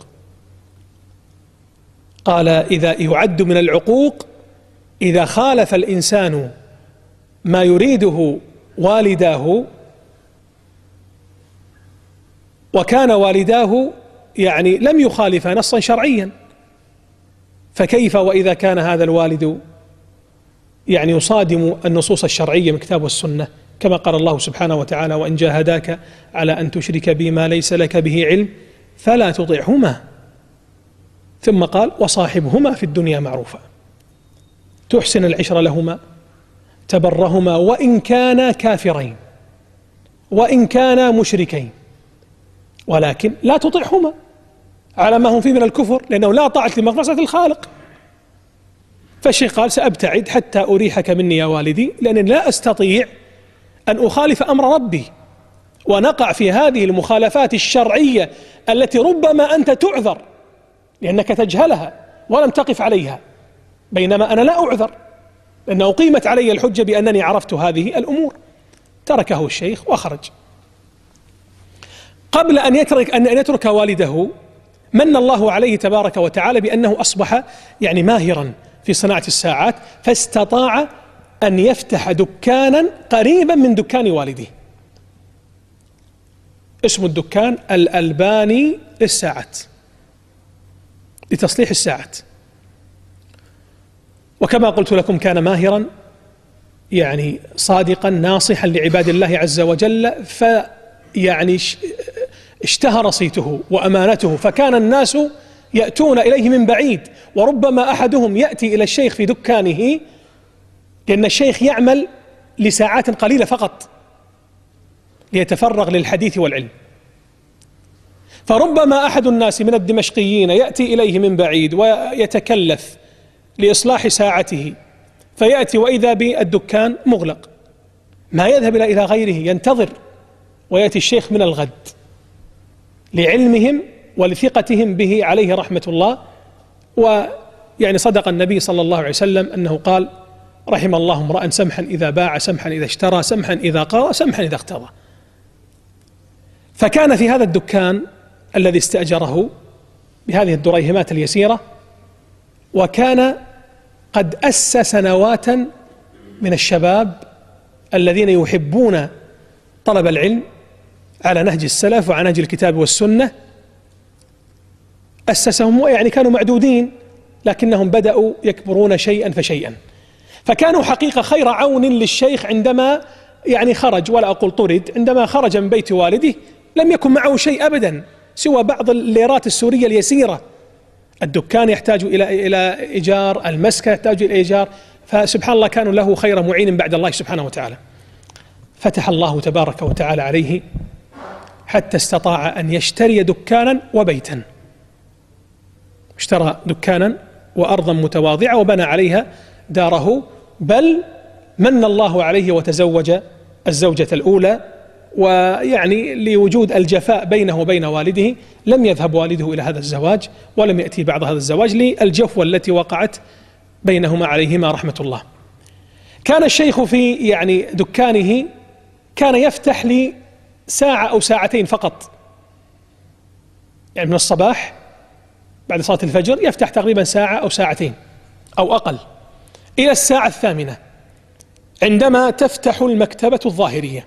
قال: إذا يعد من العقوق إذا خالف الإنسان ما يريده والداه وكان والداه يعني لم يخالف نصا شرعيا، فكيف وإذا كان هذا الوالد يعني يصادم النصوص الشرعية من الكتاب والسنة، كما قال الله سبحانه وتعالى: وإن جاهداك على أن تشرك بي ما ليس لك به علم فلا تطعهما. ثم قال: وصاحبهما في الدنيا معروفا، تحسن العشر لهما، تبرهما وإن كانا كافرين وإن كانا مشركين، ولكن لا تطعهما على ما هم فيه من الكفر، لأنه لا طاعة لمعصية الخالق. فالشيخ قال: سأبتعد حتى أريحك مني يا والدي، لأنني لا أستطيع أن أخالف أمر ربي ونقع في هذه المخالفات الشرعية التي ربما أنت تعذر لأنك تجهلها ولم تقف عليها، بينما أنا لا أعذر لأنه أقيمت علي الحجة بأنني عرفت هذه الأمور. تركه الشيخ وخرج. قبل أن يترك أن يترك والده من الله عليه تبارك وتعالى بأنه أصبح يعني ماهرا في صناعة الساعات، فاستطاع أن يفتح دكانا قريبا من دكان والده. اسم الدكان الألباني للساعات، لتصليح الساعات. وكما قلت لكم كان ماهرا يعني صادقا ناصحا لعباد الله عز وجل، فيعني اشتهر صيته وأمانته، فكان الناس يأتون إليه من بعيد، وربما أحدهم يأتي إلى الشيخ في دكانه لأن الشيخ يعمل لساعات قليلة فقط ليتفرغ للحديث والعلم، فربما أحد الناس من الدمشقيين يأتي إليه من بعيد ويتكلف لإصلاح ساعته، فيأتي وإذا بالدكان مغلق، ما يذهب إلى غيره، ينتظر، ويأتي الشيخ من الغد لعلمهم ولثقتهم به عليه رحمة الله. ويعني صدق النبي صلى الله عليه وسلم أنه قال: رحم الله امرأ سمحا إذا باع، سمحا إذا اشترى، سمحا إذا قرأ، سمحا إذا اقتضى. فكان في هذا الدكان الذي استأجره بهذه الدريهمات اليسيرة، وكان قد أسس نواة من الشباب الذين يحبون طلب العلم على نهج السلف وعلى نهج الكتاب والسنة. أسسهم ويعني كانوا معدودين، لكنهم بدأوا يكبرون شيئا فشيئا، فكانوا حقيقة خير عون للشيخ عندما يعني خرج، ولا أقول طرد، عندما خرج من بيت والده لم يكن معه شيء أبدا سوى بعض الليرات السورية اليسيرة. الدكان يحتاج إلى إلى إيجار، المسكن يحتاج إلى إيجار، فسبحان الله كانوا له خير معين بعد الله سبحانه وتعالى. فتح الله تبارك وتعالى عليه حتى استطاع أن يشتري دكانا وبيتا. اشترى دكانا وأرضا متواضعة وبنى عليها داره، بل من الله عليه وتزوج الزوجة الأولى. ويعني لوجود الجفاء بينه وبين والده لم يذهب والده إلى هذا الزواج، ولم يأتي بعد هذا الزواج للجفوة التي وقعت بينهما عليهما رحمة الله. كان الشيخ في يعني دكانه كان يفتح لي ساعة أو ساعتين فقط، يعني من الصباح بعد صلاة الفجر يفتح تقريبا ساعة أو ساعتين أو أقل إلى الساعة الثامنة عندما تفتح المكتبة الظاهرية.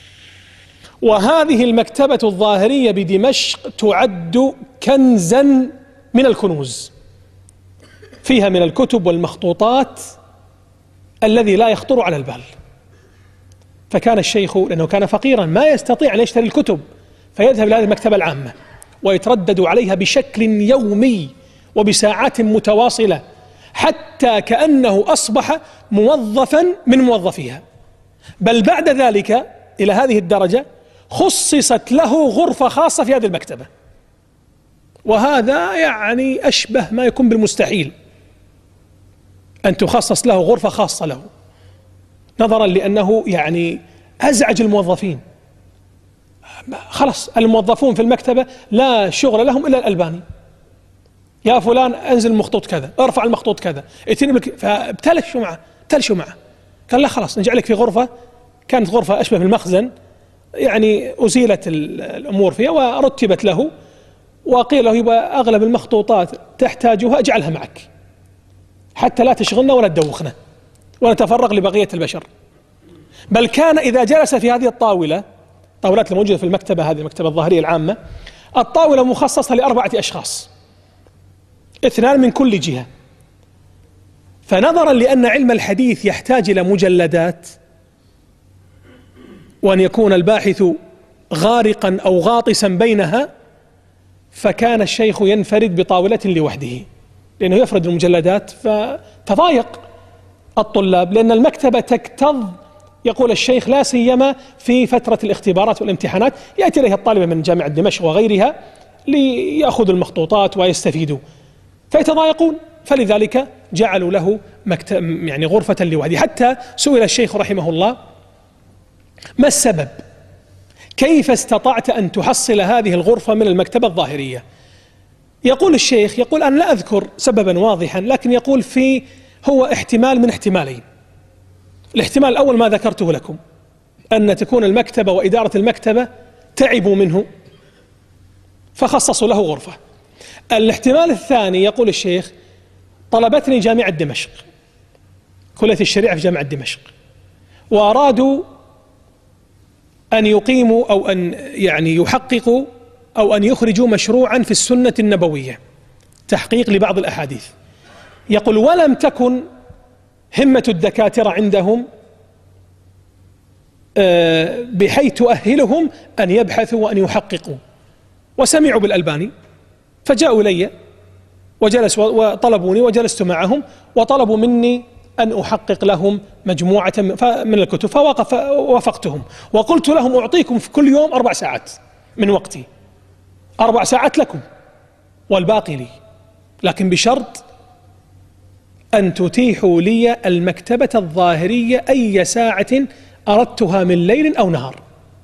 وهذه المكتبة الظاهرية بدمشق تعد كنزا من الكنوز، فيها من الكتب والمخطوطات الذي لا يخطر على البال. فكان الشيخ لأنه كان فقيرا ما يستطيع أن يشتري الكتب، فيذهب إلى هذه المكتبة العامة ويتردد عليها بشكل يومي وبساعات متواصلة، حتى كأنه أصبح موظفا من موظفيها. بل بعد ذلك إلى هذه الدرجة خصصت له غرفة خاصة في هذه المكتبة، وهذا يعني أشبه ما يكون بالمستحيل أن تخصص له غرفة خاصة له، نظرا لأنه يعني أزعج الموظفين. خلاص الموظفون في المكتبة لا شغل لهم إلا الألباني. يا فلان أنزل المخطوط كذا، ارفع المخطوط كذا، ائتني بالك... فابتلشوا معه ابتلشوا معه قال لا خلاص نجعلك في غرفة، كانت غرفة أشبه بالمخزن، يعني أزيلت الأمور فيها ورتبت له، وقيل له يبقى أغلب المخطوطات تحتاجها اجعلها معك حتى لا تشغلنا ولا تدوخنا ونتفرغ لبقية البشر. بل كان إذا جلس في هذه الطاولة، الطاولات الموجودة في المكتبة، هذه المكتبة الظاهرية العامة، الطاولة مخصصة لأربعة أشخاص، اثنان من كل جهة. فنظرا لأن علم الحديث يحتاج إلى مجلدات، وأن يكون الباحث غارقا أو غاطسا بينها، فكان الشيخ ينفرد بطاولة لوحده لأنه يفرد المجلدات، فتضايق الطلاب لأن المكتبة تكتظ، يقول الشيخ لا سيما في فترة الاختبارات والامتحانات، يأتي إليها الطالبة من جامعة دمشق وغيرها ليأخذوا المخطوطات ويستفيدوا، فيتضايقون، فلذلك جعلوا له مكتب يعني غرفة لوحده. حتى سئل الشيخ رحمه الله ما السبب؟ كيف استطعت أن تحصل هذه الغرفة من المكتبة الظاهرية؟ يقول الشيخ، يقول أنا لا أذكر سببا واضحا، لكن يقول في هو احتمال من احتمالين. الاحتمال الأول ما ذكرته لكم، أن تكون المكتبة وإدارة المكتبة تعبوا منه فخصصوا له غرفة. الاحتمال الثاني يقول الشيخ طلبتني جامعة دمشق، كلية الشريعة في جامعة دمشق، وأرادوا أن يقيموا أو أن يعني يحققوا أو أن يخرجوا مشروعا في السنة النبوية، تحقيق لبعض الأحاديث. يقول ولم تكن همة الدكاترة عندهم بحيث تؤهلهم أن يبحثوا وأن يحققوا، وسمعوا بالألباني فجاءوا إلي وجلس وطلبوني وجلست معهم وطلبوا مني أن أحقق لهم مجموعة من الكتب، فوقف وافقتهم وقلت لهم أعطيكم في كل يوم أربع ساعات من وقتي، أربع ساعات لكم والباقي لي، لكن بشرط أن تتيحوا لي المكتبة الظاهرية أي ساعة أردتها من ليل أو نهار.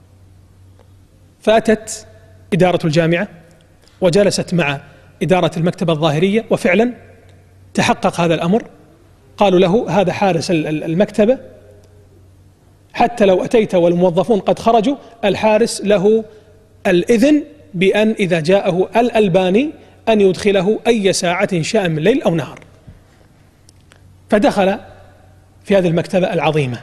فأتت إدارة الجامعة وجلست مع إدارة المكتبة الظاهرية، وفعلا تحقق هذا الأمر. قالوا له هذا حارس المكتبة، حتى لو أتيت والموظفون قد خرجوا الحارس له الإذن بأن إذا جاءه الألباني أن يدخله أي ساعة شاء من ليل أو نهار. فدخل في هذه المكتبة العظيمة.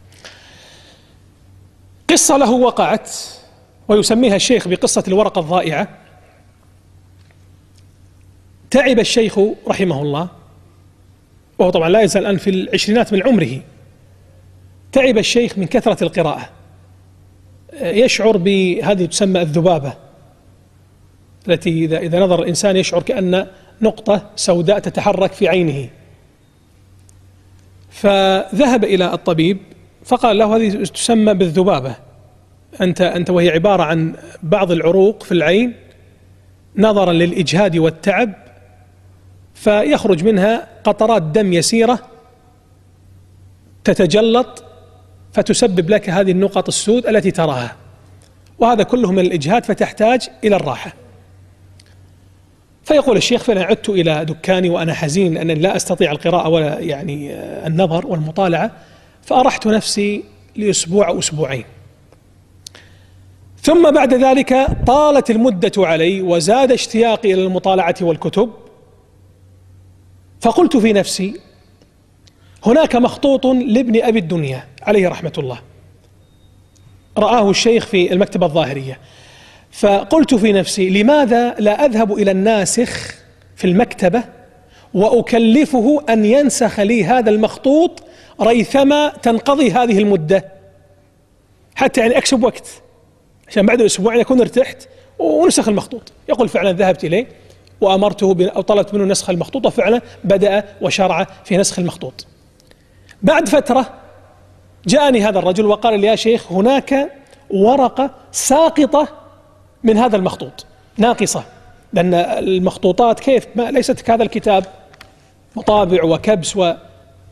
قصة له وقعت ويسميها الشيخ بقصة الورقة الضائعة. تعب الشيخ رحمه الله، وهو طبعا لا يزال الآن في العشرينات من عمره، تعب الشيخ من كثرة القراءة، يشعر بهذه تسمى الذبابة التي إذا, إذا نظر الإنسان يشعر كأن نقطة سوداء تتحرك في عينه. فذهب إلى الطبيب فقال له هذه تسمى بالذبابة، أنت, أنت وهي عبارة عن بعض العروق في العين نظرا للإجهاد والتعب، فيخرج منها قطرات دم يسيرة تتجلط فتسبب لك هذه النقط السود التي تراها، وهذا كله من الإجهاد فتحتاج إلى الراحة. فيقول الشيخ فأنا عدت إلى دكاني وأنا حزين أنني لا أستطيع القراءة ولا يعني النظر والمطالعة، فأرحت نفسي لأسبوع أو أسبوعين، ثم بعد ذلك طالت المدة علي وزاد اشتياقي إلى المطالعة والكتب، فقلت في نفسي هناك مخطوط لابن أبي الدنيا عليه رحمة الله، رآه الشيخ في المكتبة الظاهرية، فقلت في نفسي لماذا لا أذهب إلى الناسخ في المكتبة وأكلفه أن ينسخ لي هذا المخطوط ريثما تنقضي هذه المدة، حتى يعني أكسب وقت عشان بعد الأسبوع يكون ارتحت ونسخ المخطوط. يقول فعلا ذهبت إليه وأمرته أو طلبت منه نسخ المخطوط، وفعلا بدأ وشرع في نسخ المخطوط. بعد فترة جاءني هذا الرجل وقال لي يا شيخ هناك ورقة ساقطة من هذا المخطوط ناقصة، لأن المخطوطات كيف ما ليست كهذا الكتاب مطابع وكبس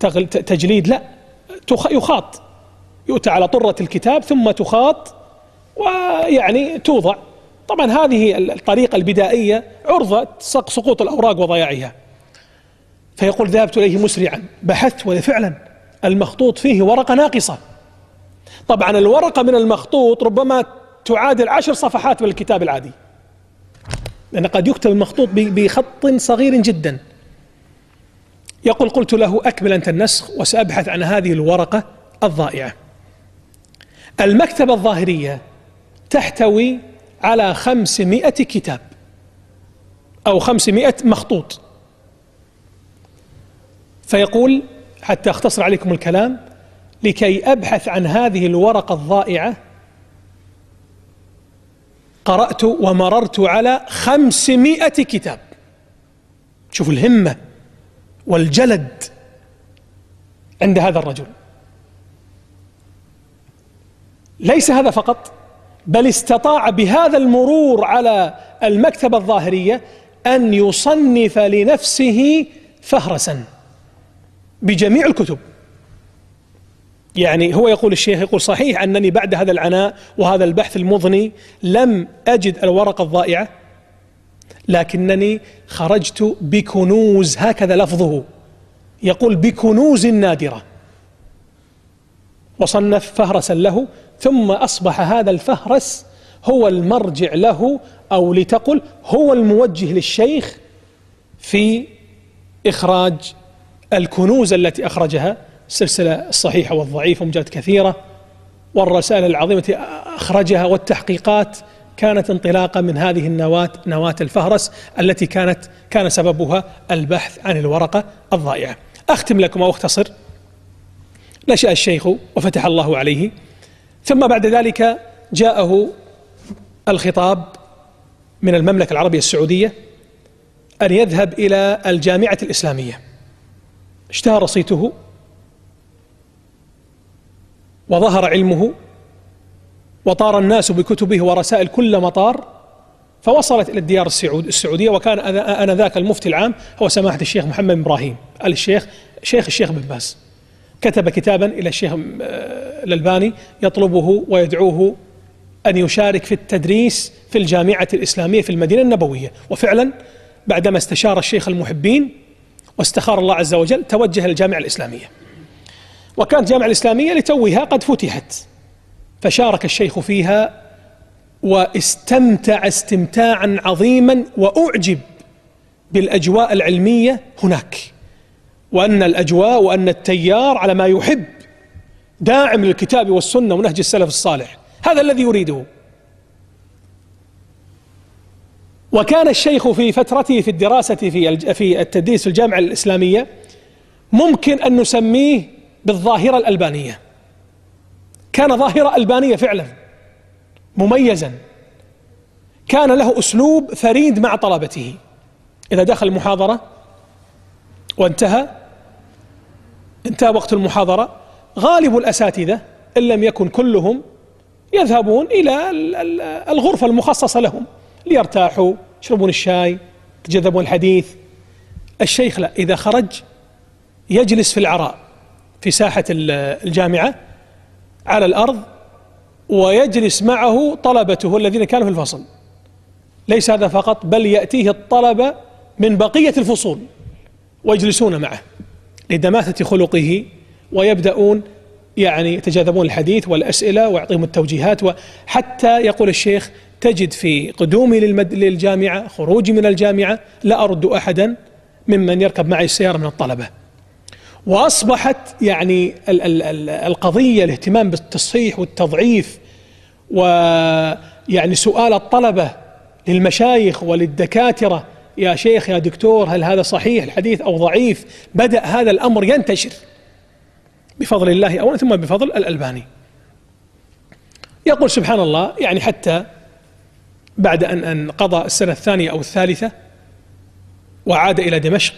وتجليد، لا يخاط، يؤتى على طرة الكتاب ثم تخاط ويعني توضع. طبعا هذه الطريقة البدائية عرضة سقوط الأوراق وضياعها. فيقول ذهبت إليه مسرعا بحثت وفعلا المخطوط فيه ورقة ناقصة. طبعا الورقة من المخطوط ربما تعادل عشر صفحات من الكتاب العادي، لأن قد يكتب المخطوط بخط صغير جدا. يقول قلت له أكمل أنت النسخ وسأبحث عن هذه الورقة الضائعة. المكتبة الظاهرية تحتوي على خمسمائة كتاب أو خمسمائة مخطوط. فيقول حتى أختصر عليكم الكلام، لكي أبحث عن هذه الورقة الضائعة قرأت ومررت على خمسمائة كتاب. شوفوا الهمة والجلد عند هذا الرجل. ليس هذا فقط، بل استطاع بهذا المرور على المكتبة الظاهرية أن يصنف لنفسه فهرسا بجميع الكتب. يعني هو يقول الشيخ، يقول صحيح أنني بعد هذا العناء وهذا البحث المضني لم أجد الورقة الضائعة، لكنني خرجت بكنوز، هكذا لفظه، يقول بكنوز نادرة، وصنف فهرسا له، ثم أصبح هذا الفهرس هو المرجع له، أو لتقل هو الموجه للشيخ في إخراج الكنوز التي أخرجها، السلسلة الصحيحة والضعيفة ومجلدات كثيرة، والرسائل العظيمة التي أخرجها، والتحقيقات كانت انطلاقا من هذه النواة، نواة الفهرس التي كانت كان سببها البحث عن الورقة الضائعة. أختم لكم أو أختصر. نشأ الشيخ وفتح الله عليه، ثم بعد ذلك جاءه الخطاب من المملكة العربية السعودية أن يذهب إلى الجامعة الإسلامية. اشتهر صيته وظهر علمه وطار الناس بكتبه ورسائل كل مطار، فوصلت إلى الديار السعودية. وكان آنذاك المفتي العام هو سماحة الشيخ محمد بن إبراهيم آل الشيخ، شيخ الشيخ بن باز. كتب كتابا إلى الشيخ الألباني يطلبه ويدعوه أن يشارك في التدريس في الجامعة الإسلامية في المدينة النبوية. وفعلا بعدما استشار الشيخ المحبين واستخار الله عز وجل توجه للجامعة الإسلامية، وكانت الجامعة الإسلامية لتوها قد فتحت، فشارك الشيخ فيها واستمتع استمتاعا عظيما، وأعجب بالأجواء العلمية هناك، وأن الأجواء وأن التيار على ما يحب داعم للكتاب والسنة ونهج السلف الصالح، هذا الذي يريده. وكان الشيخ في فترته في الدراسة في في التدريس في الجامعة الإسلامية ممكن أن نسميه بالظاهرة الألبانية. كان ظاهرة ألبانية فعلا مميزا، كان له أسلوب فريد مع طلبته. إذا دخل المحاضرة وانتهى انتهى وقت المحاضرة، غالب الأساتذة إن لم يكن كلهم يذهبون إلى الغرفة المخصصة لهم ليرتاحوا، يشربون الشاي، يتجذبون الحديث. الشيخ لا، إذا خرج يجلس في العراء في ساحة الجامعة على الأرض، ويجلس معه طلبته الذين كانوا في الفصل. ليس هذا فقط، بل يأتيه الطلبة من بقية الفصول ويجلسون معه لدماثة خلقه، ويبدأون يعني يتجاذبون الحديث والأسئلة ويعطيهم التوجيهات. وحتى يقول الشيخ تجد في قدومي للجامعة خروجي من الجامعة لا أرد أحدا ممن يركب معي السيارة من الطلبة. وأصبحت يعني ال ال ال القضية الاهتمام بالتصحيح والتضعيف، ويعني سؤال الطلبة للمشايخ وللدكاترة، يا شيخ يا دكتور هل هذا صحيح الحديث أو ضعيف؟ بدأ هذا الأمر ينتشر بفضل الله أولا، ثم بفضل الألباني. يقول سبحان الله، يعني حتى بعد أن أن قضى السنة الثانية أو الثالثة وعاد إلى دمشق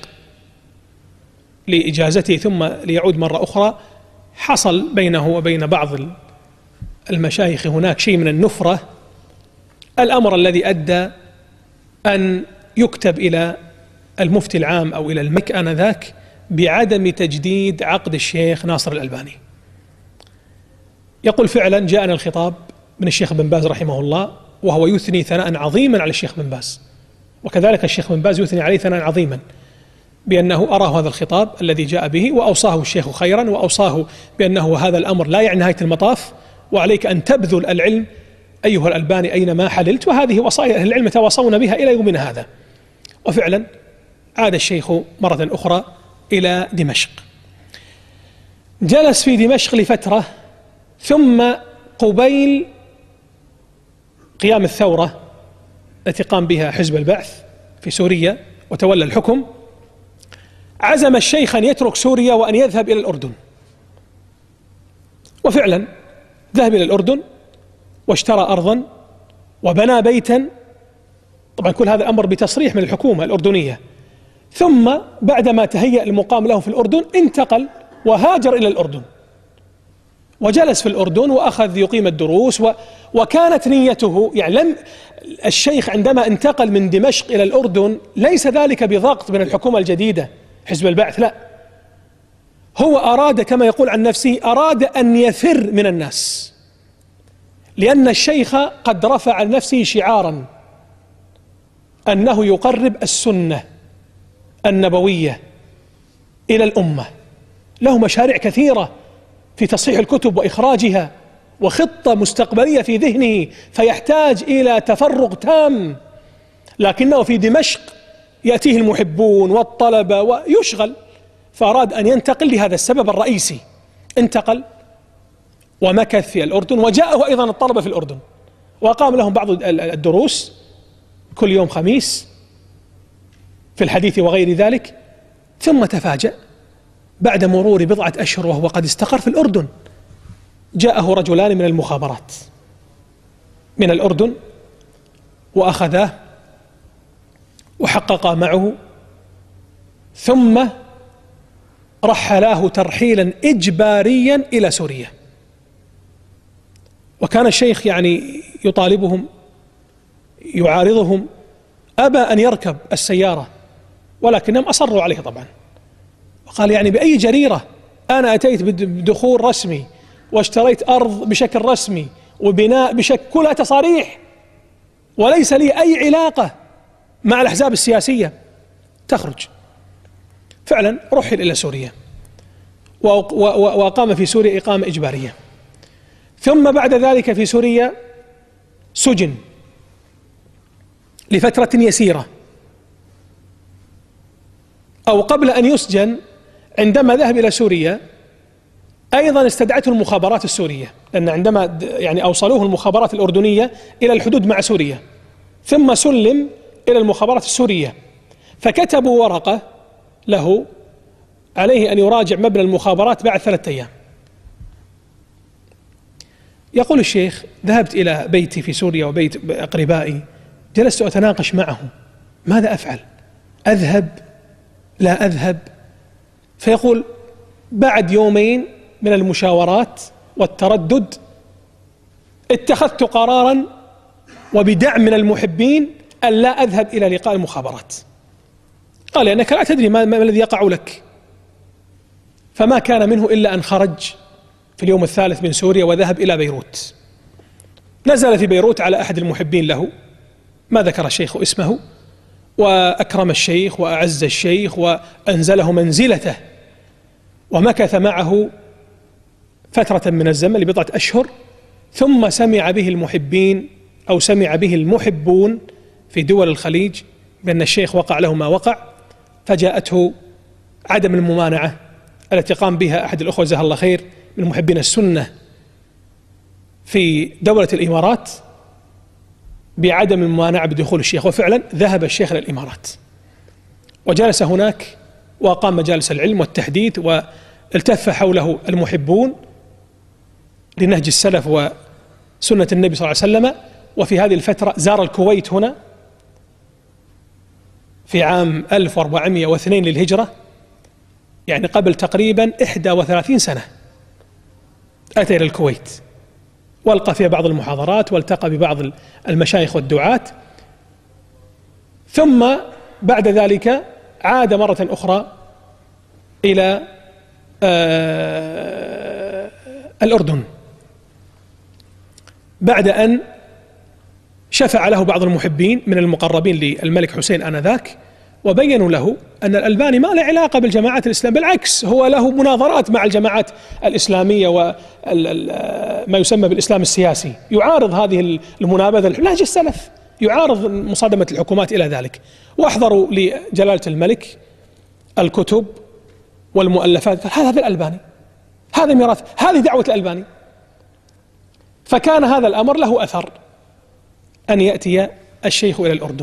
لإجازته ثم ليعود مرة أخرى، حصل بينه وبين بعض المشايخ هناك شيء من النفرة، الأمر الذي أدى أن يكتب إلى المفتي العام أو إلى الملك آنذاك بعدم تجديد عقد الشيخ ناصر الألباني. يقول فعلا جاءنا الخطاب من الشيخ بن باز رحمه الله، وهو يثني ثناء عظيما على الشيخ بن باز، وكذلك الشيخ بن باز يثني عليه ثناء عظيما بأنه أراه هذا الخطاب الذي جاء به، وأوصاه الشيخ خيرا، وأوصاه بأنه هذا الأمر لا يعني نهاية المطاف، وعليك أن تبذل العلم أيها الألباني أينما حللت. وهذه وصايا أهل العلم تواصون بها إلى يومنا هذا. وفعلا عاد الشيخ مرة أخرى إلى دمشق، جلس في دمشق لفترة، ثم قبيل قيام الثورة التي قام بها حزب البعث في سوريا وتولى الحكم، عزم الشيخ أن يترك سوريا وأن يذهب إلى الأردن. وفعلا ذهب إلى الأردن واشترى أرضا وبنى بيتا، طبعا كل هذا الأمر بتصريح من الحكومة الأردنية. ثم بعدما تهيأ المقام له في الأردن انتقل وهاجر إلى الأردن، وجلس في الأردن وأخذ يقيم الدروس و... وكانت نيته، يعني لم الشيخ عندما انتقل من دمشق إلى الأردن ليس ذلك بضغط من الحكومة الجديدة حزب البعث، لا، هو أراد كما يقول عن نفسه أراد أن يفر من الناس، لأن الشيخ قد رفع عن نفسه شعارا أنه يقرب السنة النبوية إلى الأمة، له مشاريع كثيرة في تصحيح الكتب وإخراجها، وخطة مستقبلية في ذهنه، فيحتاج إلى تفرغ تام، لكنه في دمشق يأتيه المحبون والطلبة ويشغل، فأراد أن ينتقل لهذا السبب الرئيسي. انتقل ومكث في الأردن، وجاءه أيضا الطلبة في الأردن، وقام لهم بعض الدروس كل يوم خميس في الحديث وغير ذلك. ثم تفاجأ بعد مرور بضعة أشهر وهو قد استقر في الأردن، جاءه رجلان من المخابرات من الأردن وأخذاه وحققا معه، ثم رحلاه ترحيلا إجباريا إلى سوريا. وكان الشيخ يعني يطالبهم يعارضهم، أبى أن يركب السيارة، ولكنهم أصروا عليه طبعا، وقال يعني بأي جريرة أنا أتيت بدخول رسمي واشتريت أرض بشكل رسمي وبناء بشكل، كلها تصاريح، وليس لي أي علاقة مع الأحزاب السياسية، تخرج. فعلا رحل إلى سوريا وقام في سوريا إقامة إجبارية، ثم بعد ذلك في سوريا سجن لفترة يسيرة، أو قبل أن يسجن عندما ذهب إلى سوريا أيضا استدعته المخابرات السورية، لأن عندما يعني أوصلوه المخابرات الأردنية إلى الحدود مع سوريا، ثم سلم إلى المخابرات السورية، فكتبوا ورقة له عليه أن يراجع مبنى المخابرات بعد ثلاثة أيام. يقول الشيخ: ذهبت إلى بيتي في سوريا وبيت أقربائي، جلست أتناقش معهم ماذا أفعل، أذهب لا أذهب؟ فيقول: بعد يومين من المشاورات والتردد اتخذت قرارا وبدعم من المحبين أن لا أذهب إلى لقاء المخابرات. قال: لأنك لا تدري ما, ما الذي يقع لك. فما كان منه إلا أن خرج في اليوم الثالث من سوريا وذهب إلى بيروت. نزل في بيروت على أحد المحبين له، ما ذكر الشيخ اسمه، وأكرم الشيخ وأعز الشيخ وأنزله منزلته، ومكث معه فترة من الزمن لبضعة أشهر، ثم سمع به المحبين أو سمع به المحبون في دول الخليج بأن الشيخ وقع له ما وقع، فجاءته عدم الممانعة التي قام بها أحد الأخوة جزاه الله خير من محبين السنة في دولة الإمارات بعدم الممانعة بدخول الشيخ. وفعلا ذهب الشيخ إلى الإمارات وجلس هناك وقام مجالس العلم والتحديث، والتف حوله المحبون لنهج السلف وسنة النبي صلى الله عليه وسلم. وفي هذه الفترة زار الكويت هنا في عام ألف وأربعمائة واثنين للهجرة، يعني قبل تقريبا إحدى وثلاثين سنة أتى إلى الكويت والقى فيها بعض المحاضرات والتقى ببعض المشايخ والدعاة، ثم بعد ذلك عاد مرة أخرى إلى آه الأردن. بعد أن شفع له بعض المحبين من المقربين للملك حسين آنذاك، وبينوا له أن الألباني ما له علاقة بالجماعات الإسلامية، بالعكس هو له مناظرات مع الجماعات الإسلامية وما يسمى بالإسلام السياسي، يعارض هذه المنابذة نهج السلف، يعارض مصادمة الحكومات إلى ذلك. وأحضروا لجلالة الملك الكتب والمؤلفات، هذا الألباني، هذا ميراث، هذه دعوة الألباني. فكان هذا الأمر له أثر أن يأتي الشيخ إلى الأردن.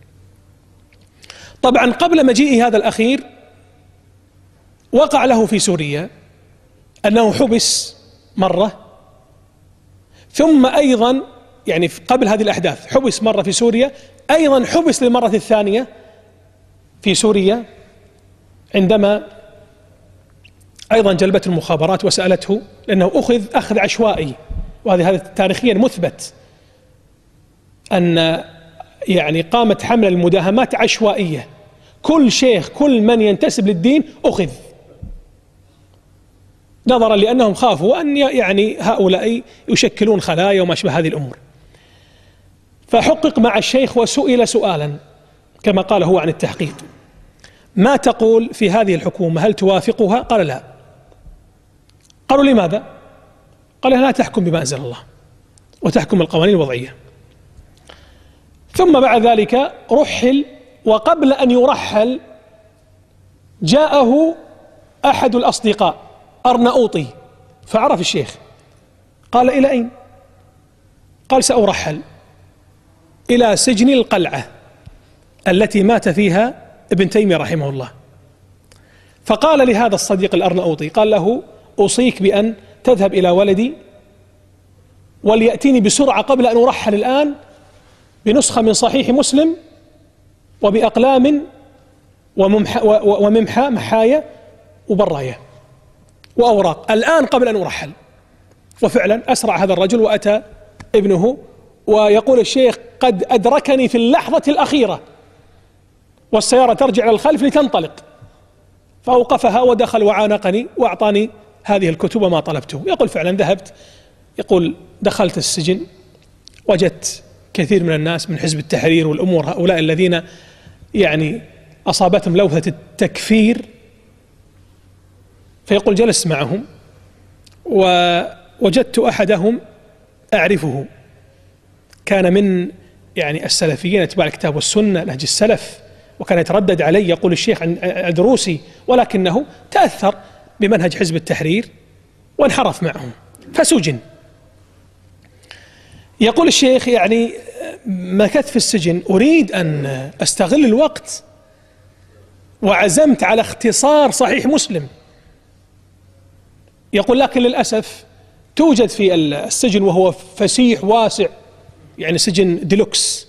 طبعا قبل مجيئه هذا الأخير وقع له في سوريا أنه حبس مرة، ثم أيضا يعني قبل هذه الأحداث حبس مرة في سوريا، أيضا حبس للمرة الثانية في سوريا عندما أيضا جلبت المخابرات وسألته، لأنه أخذ أخذ عشوائي، وهذا هذا تاريخيا مثبت أن يعني قامت حملة المداهمات عشوائية، كل شيخ كل من ينتسب للدين أخذ، نظرا لأنهم خافوا أن يعني هؤلاء يشكلون خلايا وما أشبه هذه الأمور. فحقق مع الشيخ وسئل سؤالا كما قال هو عن التحقيق: ما تقول في هذه الحكومة، هل توافقها؟ قال لا. قالوا لماذا؟ قال لا تحكم بما أنزل الله وتحكم القوانين الوضعية. ثم بعد ذلك رحل، وقبل أن يرحل جاءه أحد الأصدقاء أرناؤوطي فعرف الشيخ، قال: إلى أين؟ قال: سأرحل إلى سجن القلعة التي مات فيها ابن تيمية رحمه الله. فقال لهذا الصديق الأرناؤوطي، قال له: أوصيك بأن تذهب إلى ولدي وليأتيني بسرعة قبل أن أرحل الآن بنسخة من صحيح مسلم وبأقلام وممحى محايا وبرايا وأوراق الآن قبل أن أرحل. وفعلا أسرع هذا الرجل وأتى ابنه، ويقول الشيخ: قد أدركني في اللحظة الأخيرة والسيارة ترجع إلى الخلف لتنطلق، فأوقفها ودخل وعانقني وأعطاني هذه الكتب وما طلبته. يقول: فعلا ذهبت، يقول دخلت السجن وجدت كثير من الناس من حزب التحرير والأمور، هؤلاء الذين يعني أصابتهم لوثة التكفير. فيقول: جلست معهم ووجدت أحدهم أعرفه، كان من يعني السلفيين اتباع الكتاب والسنة نهج السلف، وكان يتردد علي يقول الشيخ عن دروسي، ولكنه تأثر بمنهج حزب التحرير وانحرف معهم فسجن. يقول الشيخ: يعني مكثت في السجن أريد أن أستغل الوقت، وعزمت على اختصار صحيح مسلم. يقول: لكن للأسف توجد في السجن، وهو فسيح واسع يعني سجن ديلوكس،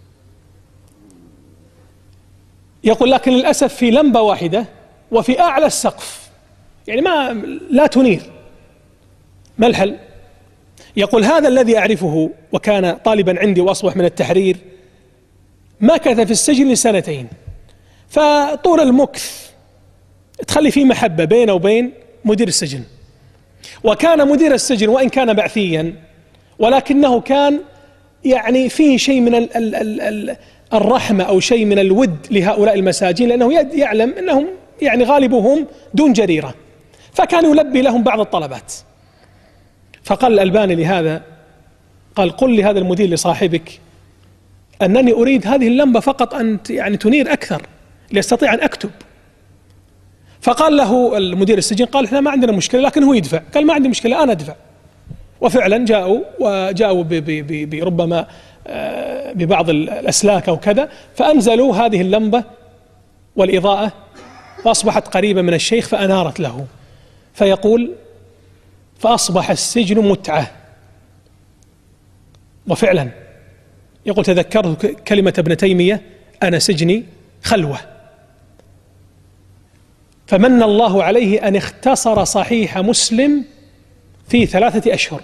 يقول لكن للأسف في لمبة واحدة وفي أعلى السقف، يعني ما لا تنير. ما الحل؟ يقول: هذا الذي أعرفه وكان طالبا عندي وأصبح من التحرير مكث في السجن لسنتين، فطول المكث تخلي فيه محبة بينه وبين مدير السجن، وكان مدير السجن وإن كان بعثيا ولكنه كان يعني فيه شيء من ال ال ال ال الرحمة أو شيء من الود لهؤلاء المساجين، لأنه يعلم أنهم يعني غالبهم دون جريرة، فكان يلبي لهم بعض الطلبات. فقال الألباني لهذا، قال: قل لهذا المدير لصاحبك أنني أريد هذه اللمبة فقط أن يعني تنير أكثر ليستطيع أن أكتب. فقال له المدير السجن، قال: احنا ما عندنا مشكلة لكن هو يدفع. قال: ما عندي مشكلة أنا أدفع. وفعلا جاءوا وجاءوا بربما ببعض الأسلاك أو كذا، فأنزلوا هذه اللمبة والإضاءة فأصبحت قريبة من الشيخ فأنارت له. فيقول: فأصبح السجن متعة. وفعلا يقول: تذكرت كلمة ابن تيمية: أنا سجني خلوة. فمن الله عليه أن اختصر صحيح مسلم في ثلاثة أشهر،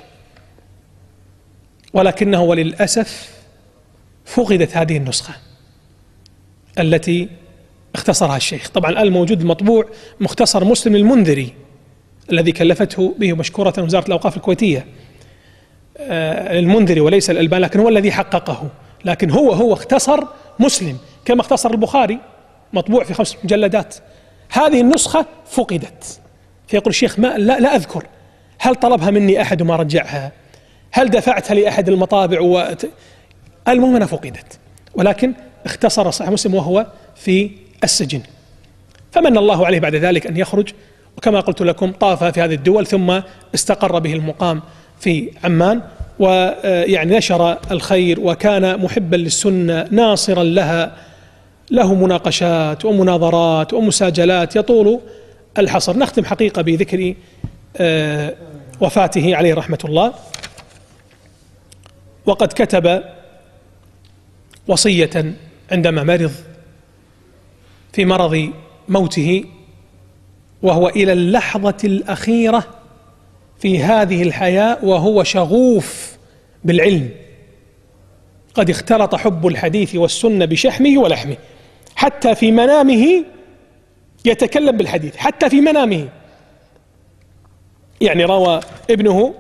ولكنه وللأسف فقدت هذه النسخة التي اختصرها الشيخ. طبعا الآن موجود المطبوع مختصر مسلم المنذري الذي كلفته به مشكورة وزارة الأوقاف الكويتية، المنذري وليس الألباني، لكن هو الذي حققه. لكن هو هو اختصر مسلم كما اختصر البخاري، مطبوع في خمس مجلدات. هذه النسخة فقدت، فيقول الشيخ ما لا, لا أذكر هل طلبها مني أحد وما رجعها، هل دفعتها لأحد المطابع و... المهم أنها فقدت، ولكن اختصر صحيح مسلم وهو في السجن. فمن الله عليه بعد ذلك أن يخرج، وكما قلت لكم طاف في هذه الدول ثم استقر به المقام في عمان، ويعني نشر الخير وكان محبا للسنة ناصرا لها، له مناقشات ومناظرات ومساجلات يطول الحصر. نختم حقيقة بذكر وفاته عليه رحمة الله. وقد كتب وصية عندما مرض في مرض موته، وهو إلى اللحظة الأخيرة في هذه الحياة وهو شغوف بالعلم، قد اختلط حب الحديث والسنة بشحمه ولحمه، حتى في منامه يتكلم بالحديث، حتى في منامه. يعني روى ابنه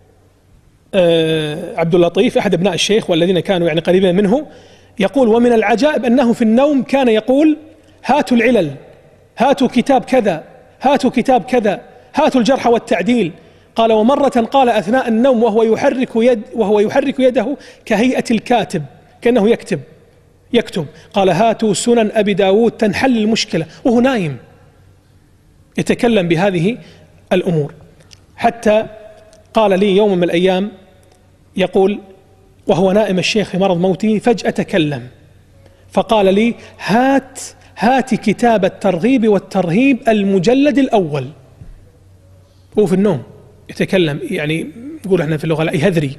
عبد اللطيف أحد أبناء الشيخ والذين كانوا يعني قريبين منه، يقول: ومن العجائب أنه في النوم كان يقول: هاتوا العلل، هاتوا كتاب كذا، هاتوا كتاب كذا، هاتوا الجرح والتعديل. قال: ومرة قال أثناء النوم وهو يحرك يد وهو يحرك يده كهيئة الكاتب، كأنه يكتب يكتب قال: هاتوا سنن أبي داود تنحل المشكلة، وهو نايم يتكلم بهذه الأمور. حتى قال لي يوم من الأيام، يقول وهو نائم الشيخ في مرض موته، فجأة تكلم فقال لي: هات هات كتاب الترغيب والترهيب المجلد الأول. هو في النوم يتكلم، يعني يقول احنا في اللغة لا يهذري.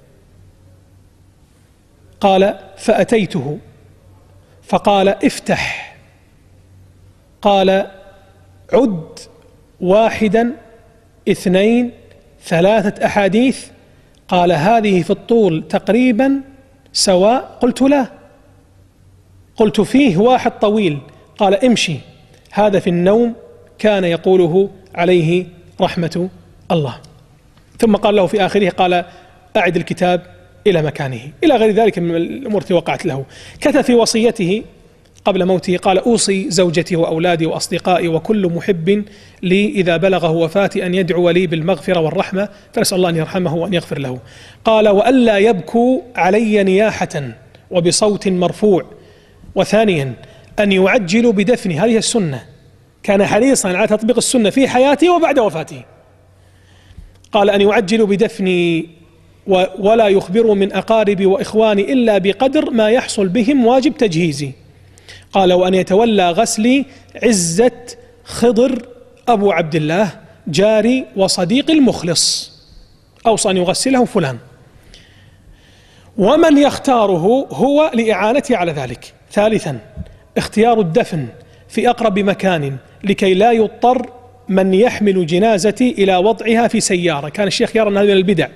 قال: فأتيته فقال: افتح. قال: عد واحدا اثنين ثلاثة أحاديث. قال: هذه في الطول تقريبا سواء. قلت: لا. قلت: فيه واحد طويل. قال: امشي. هذا في النوم كان يقوله عليه رحمة الله. ثم قال له في آخره، قال: أعد الكتاب إلى مكانه، إلى غير ذلك من الأمور التي وقعت له. كتب في وصيته قبل موته، قال: أوصي زوجتي وأولادي وأصدقائي وكل محب لي إذا بلغه وفاتي أن يدعو لي بالمغفرة والرحمة، فنسأل الله أن يرحمه وأن يغفر له. قال: وألا يبكوا علي نياحة وبصوت مرفوع. وثانيا أن يعجلوا بدفني، هذه السنة، كان حريصا على تطبيق السنة في حياته وبعد وفاته. قال: أن يعجلوا بدفني ولا يخبروا من أقاربي وإخواني إلا بقدر ما يحصل بهم واجب تجهيزي. قال: وأن يتولى غسلي عزة خضر أبو عبد الله جاري وصديقي المخلص، أوصى أن يغسله فلان، ومن يختاره هو لإعانتي على ذلك. ثالثا اختيار الدفن في أقرب مكان لكي لا يضطر من يحمل جنازتي إلى وضعها في سيارة. كان الشيخ يرى أن هذه من البدع،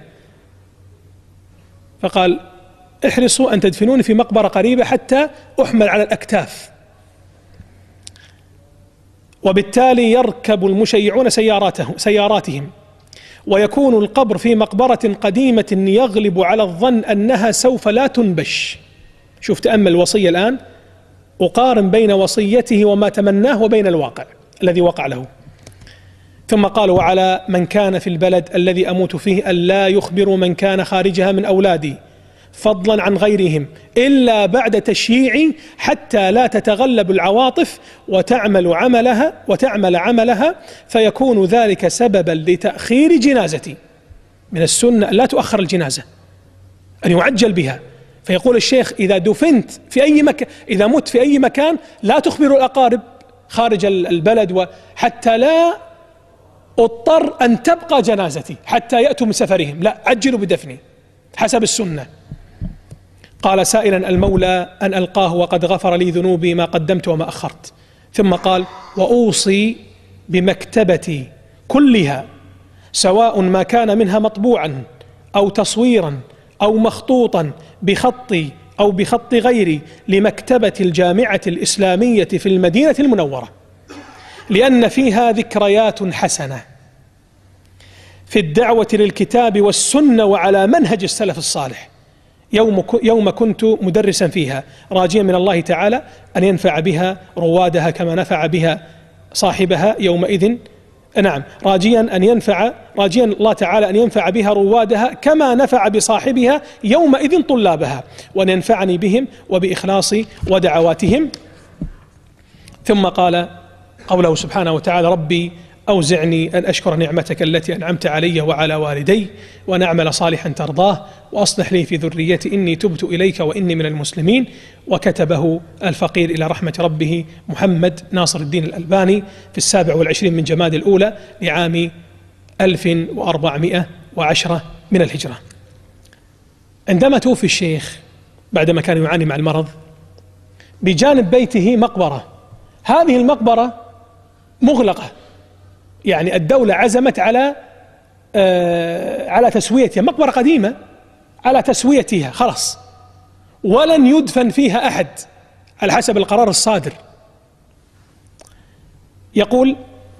فقال: احرصوا أن تدفنوني في مقبرة قريبة حتى أحمل على الأكتاف. وبالتالي يركب المشيعون سياراتهم سياراتهم ويكون القبر في مقبرة قديمة يغلب على الظن أنها سوف لا تنبش. شوف، تأمل الوصية الآن، أقارن بين وصيته وما تمناه وبين الواقع الذي وقع له. ثم قال: وعلى من كان في البلد الذي أموت فيه ألا يخبروا من كان خارجها من أولادي فضلا عن غيرهم إلا بعد تشييعي، حتى لا تتغلب العواطف وتعمل عملها وتعمل عملها فيكون ذلك سببا لتأخير جنازتي. من السنة لا تؤخر الجنازة، أن يعجل بها. فيقول الشيخ: إذا دفنت في أي مكان، إذا مت في أي مكان، لا تخبروا الأقارب خارج البلد، حتى لا اضطر أن تبقى جنازتي حتى يأتوا من سفرهم، لا، عجلوا بدفني حسب السنة. قال سائلا المولى أن ألقاه وقد غفر لي ذنوبي ما قدمت وما أخرت. ثم قال: وأوصي بمكتبتي كلها سواء ما كان منها مطبوعا أو تصويرا أو مخطوطا بخطي أو بخط غيري لمكتبة الجامعة الإسلامية في المدينة المنورة، لأن فيها ذكريات حسنة في الدعوة للكتاب والسنة وعلى منهج السلف الصالح يوم يوم كنت مدرسا فيها، راجيا من الله تعالى أن ينفع بها روادها كما نفع بها صاحبها يومئذ. نعم، راجيا أن ينفع راجيا الله تعالى أن ينفع بها روادها كما نفع بصاحبها يومئذ طلابها، وأن ينفعني بهم وبإخلاص ودعواتهم. ثم قال قوله سبحانه وتعالى: ربي أوزعني أن أشكر نعمتك التي أنعمت علي وعلى والدي وأن أعمل صالحا ترضاه وأصلح لي في ذريتي إني تبت إليك وإني من المسلمين. وكتبه الفقير إلى رحمة ربه محمد ناصر الدين الألباني في السابع والعشرين من جماد الأولى لعام ألف وأربعمائة وعشرة من الهجرة. عندما توفي الشيخ بعدما كان يعاني مع المرض، بجانب بيته مقبرة، هذه المقبرة مغلقة، يعني الدولة عزمت على آه على تسويتها، مقبرة قديمة، على تسويتها خلاص، ولن يدفن فيها أحد على حسب القرار الصادر. يقول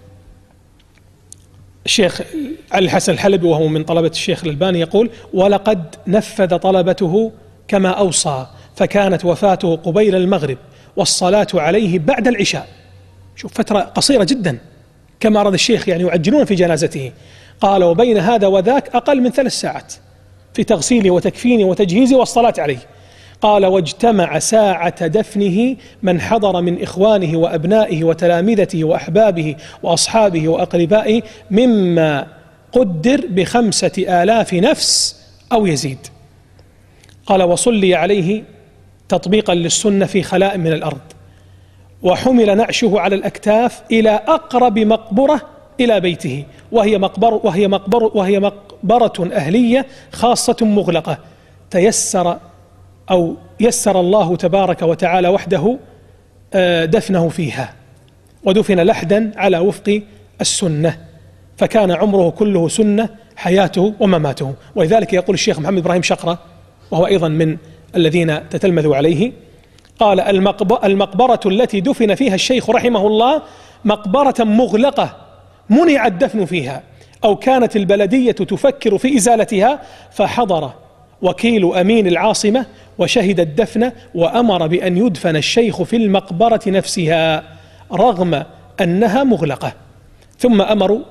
الشيخ علي الحسن الحلبي وهو من طلبة الشيخ الألباني، يقول: ولقد نفذ طلبته كما أوصى، فكانت وفاته قبيل المغرب والصلاة عليه بعد العشاء. شوف، فترة قصيرة جدا كما أراد الشيخ، يعني يعجلون في جنازته. قال: وبين هذا وذاك أقل من ثلاث ساعات في تغسيله وتكفينه وتجهيزه والصلاة عليه. قال: واجتمع ساعة دفنه من حضر من إخوانه وأبنائه وتلامذته وأحبابه وأصحابه وأقربائه مما قدر بخمسة آلاف نفس أو يزيد. قال: وصلي عليه تطبيقا للسنة في خلاء من الأرض، وحمل نعشه على الأكتاف إلى أقرب مقبرة إلى بيته، وهي مقبرة وهي مقبرة وهي مقبرة أهلية خاصة مغلقة، تيسر أو يسر الله تبارك وتعالى وحده دفنه فيها، ودفن لحدا على وفق السنة، فكان عمره كله سنة حياته ومماته. ولذلك يقول الشيخ محمد إبراهيم شقرة، وهو أيضا من الذين تتلمذوا عليه، قال: المقبرة التي دفن فيها الشيخ رحمه الله مقبرة مغلقة منع الدفن فيها، أو كانت البلدية تفكر في إزالتها، فحضر وكيل أمين العاصمة وشهد الدفن، وأمر بأن يدفن الشيخ في المقبرة نفسها رغم أنها مغلقة، ثم أمروا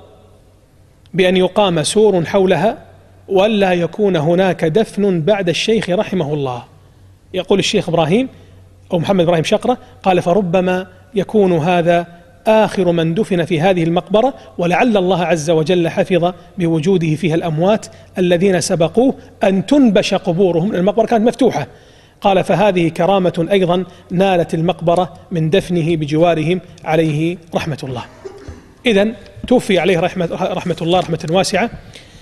بأن يقام سور حولها ولا يكون هناك دفن بعد الشيخ رحمه الله. يقول الشيخ إبراهيم أو محمد إبراهيم شقرة، قال: فربما يكون هذا آخر من دفن في هذه المقبرة، ولعل الله عز وجل حفظ بوجوده فيها الأموات الذين سبقوه أن تنبش قبورهم، المقبرة كانت مفتوحة. قال: فهذه كرامة أيضا نالت المقبرة من دفنه بجوارهم عليه رحمة الله. إذن توفي عليه رحمة, رحمة الله رحمة واسعة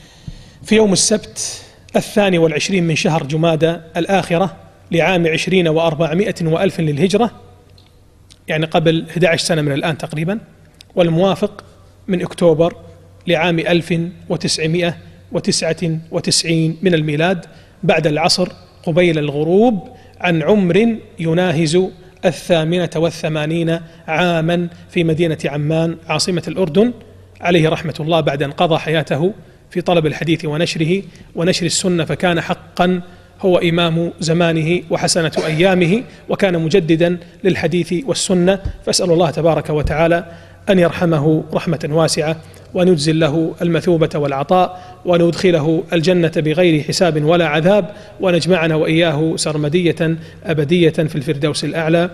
في يوم السبت الثاني والعشرين من شهر جمادى الآخرة لعام عشرين وأربعمائة وألف للهجرة، يعني قبل أحد عشر سنة من الآن تقريبا، والموافق من أكتوبر لعام ألف وتسعمائة وتسعة وتسعين من الميلاد، بعد العصر قبيل الغروب، عن عمر يناهز الثامنة والثمانين عاما في مدينة عمان عاصمة الأردن، عليه رحمة الله، بعد أن قضى حياته في طلب الحديث ونشره ونشر السنة، فكان حقا هو إمام زمانه وحسنة أيامه، وكان مجددا للحديث والسنة. فأسأل الله تبارك وتعالى أن يرحمه رحمة واسعة، وأن يجزل له المثوبة والعطاء، وأن يدخله الجنة بغير حساب ولا عذاب، وأن يجمعنا وإياه سرمدية أبدية في الفردوس الأعلى.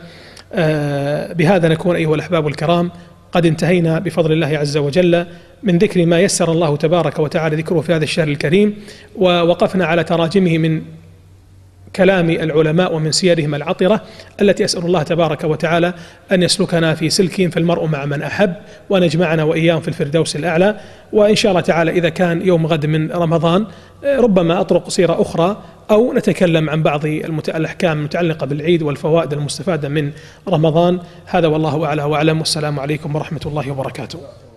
آه بهذا نكون أيها الأحباب الكرام قد انتهينا بفضل الله عز وجل من ذكر ما يسر الله تبارك وتعالى ذكره في هذا الشهر الكريم، ووقفنا على تراجمه من كلام العلماء ومن سيرهم العطرة التي أسأل الله تبارك وتعالى أن يسلكنا في سلكهم، فالمرء مع من أحب، وأن يجمعنا وإياهم في الفردوس الأعلى. وإن شاء الله تعالى إذا كان يوم غد من رمضان ربما أطرق سيرة أخرى، أو نتكلم عن بعض الأحكام المتعلقة بالعيد والفوائد المستفادة من رمضان. هذا والله أعلى وأعلم، والسلام عليكم ورحمة الله وبركاته.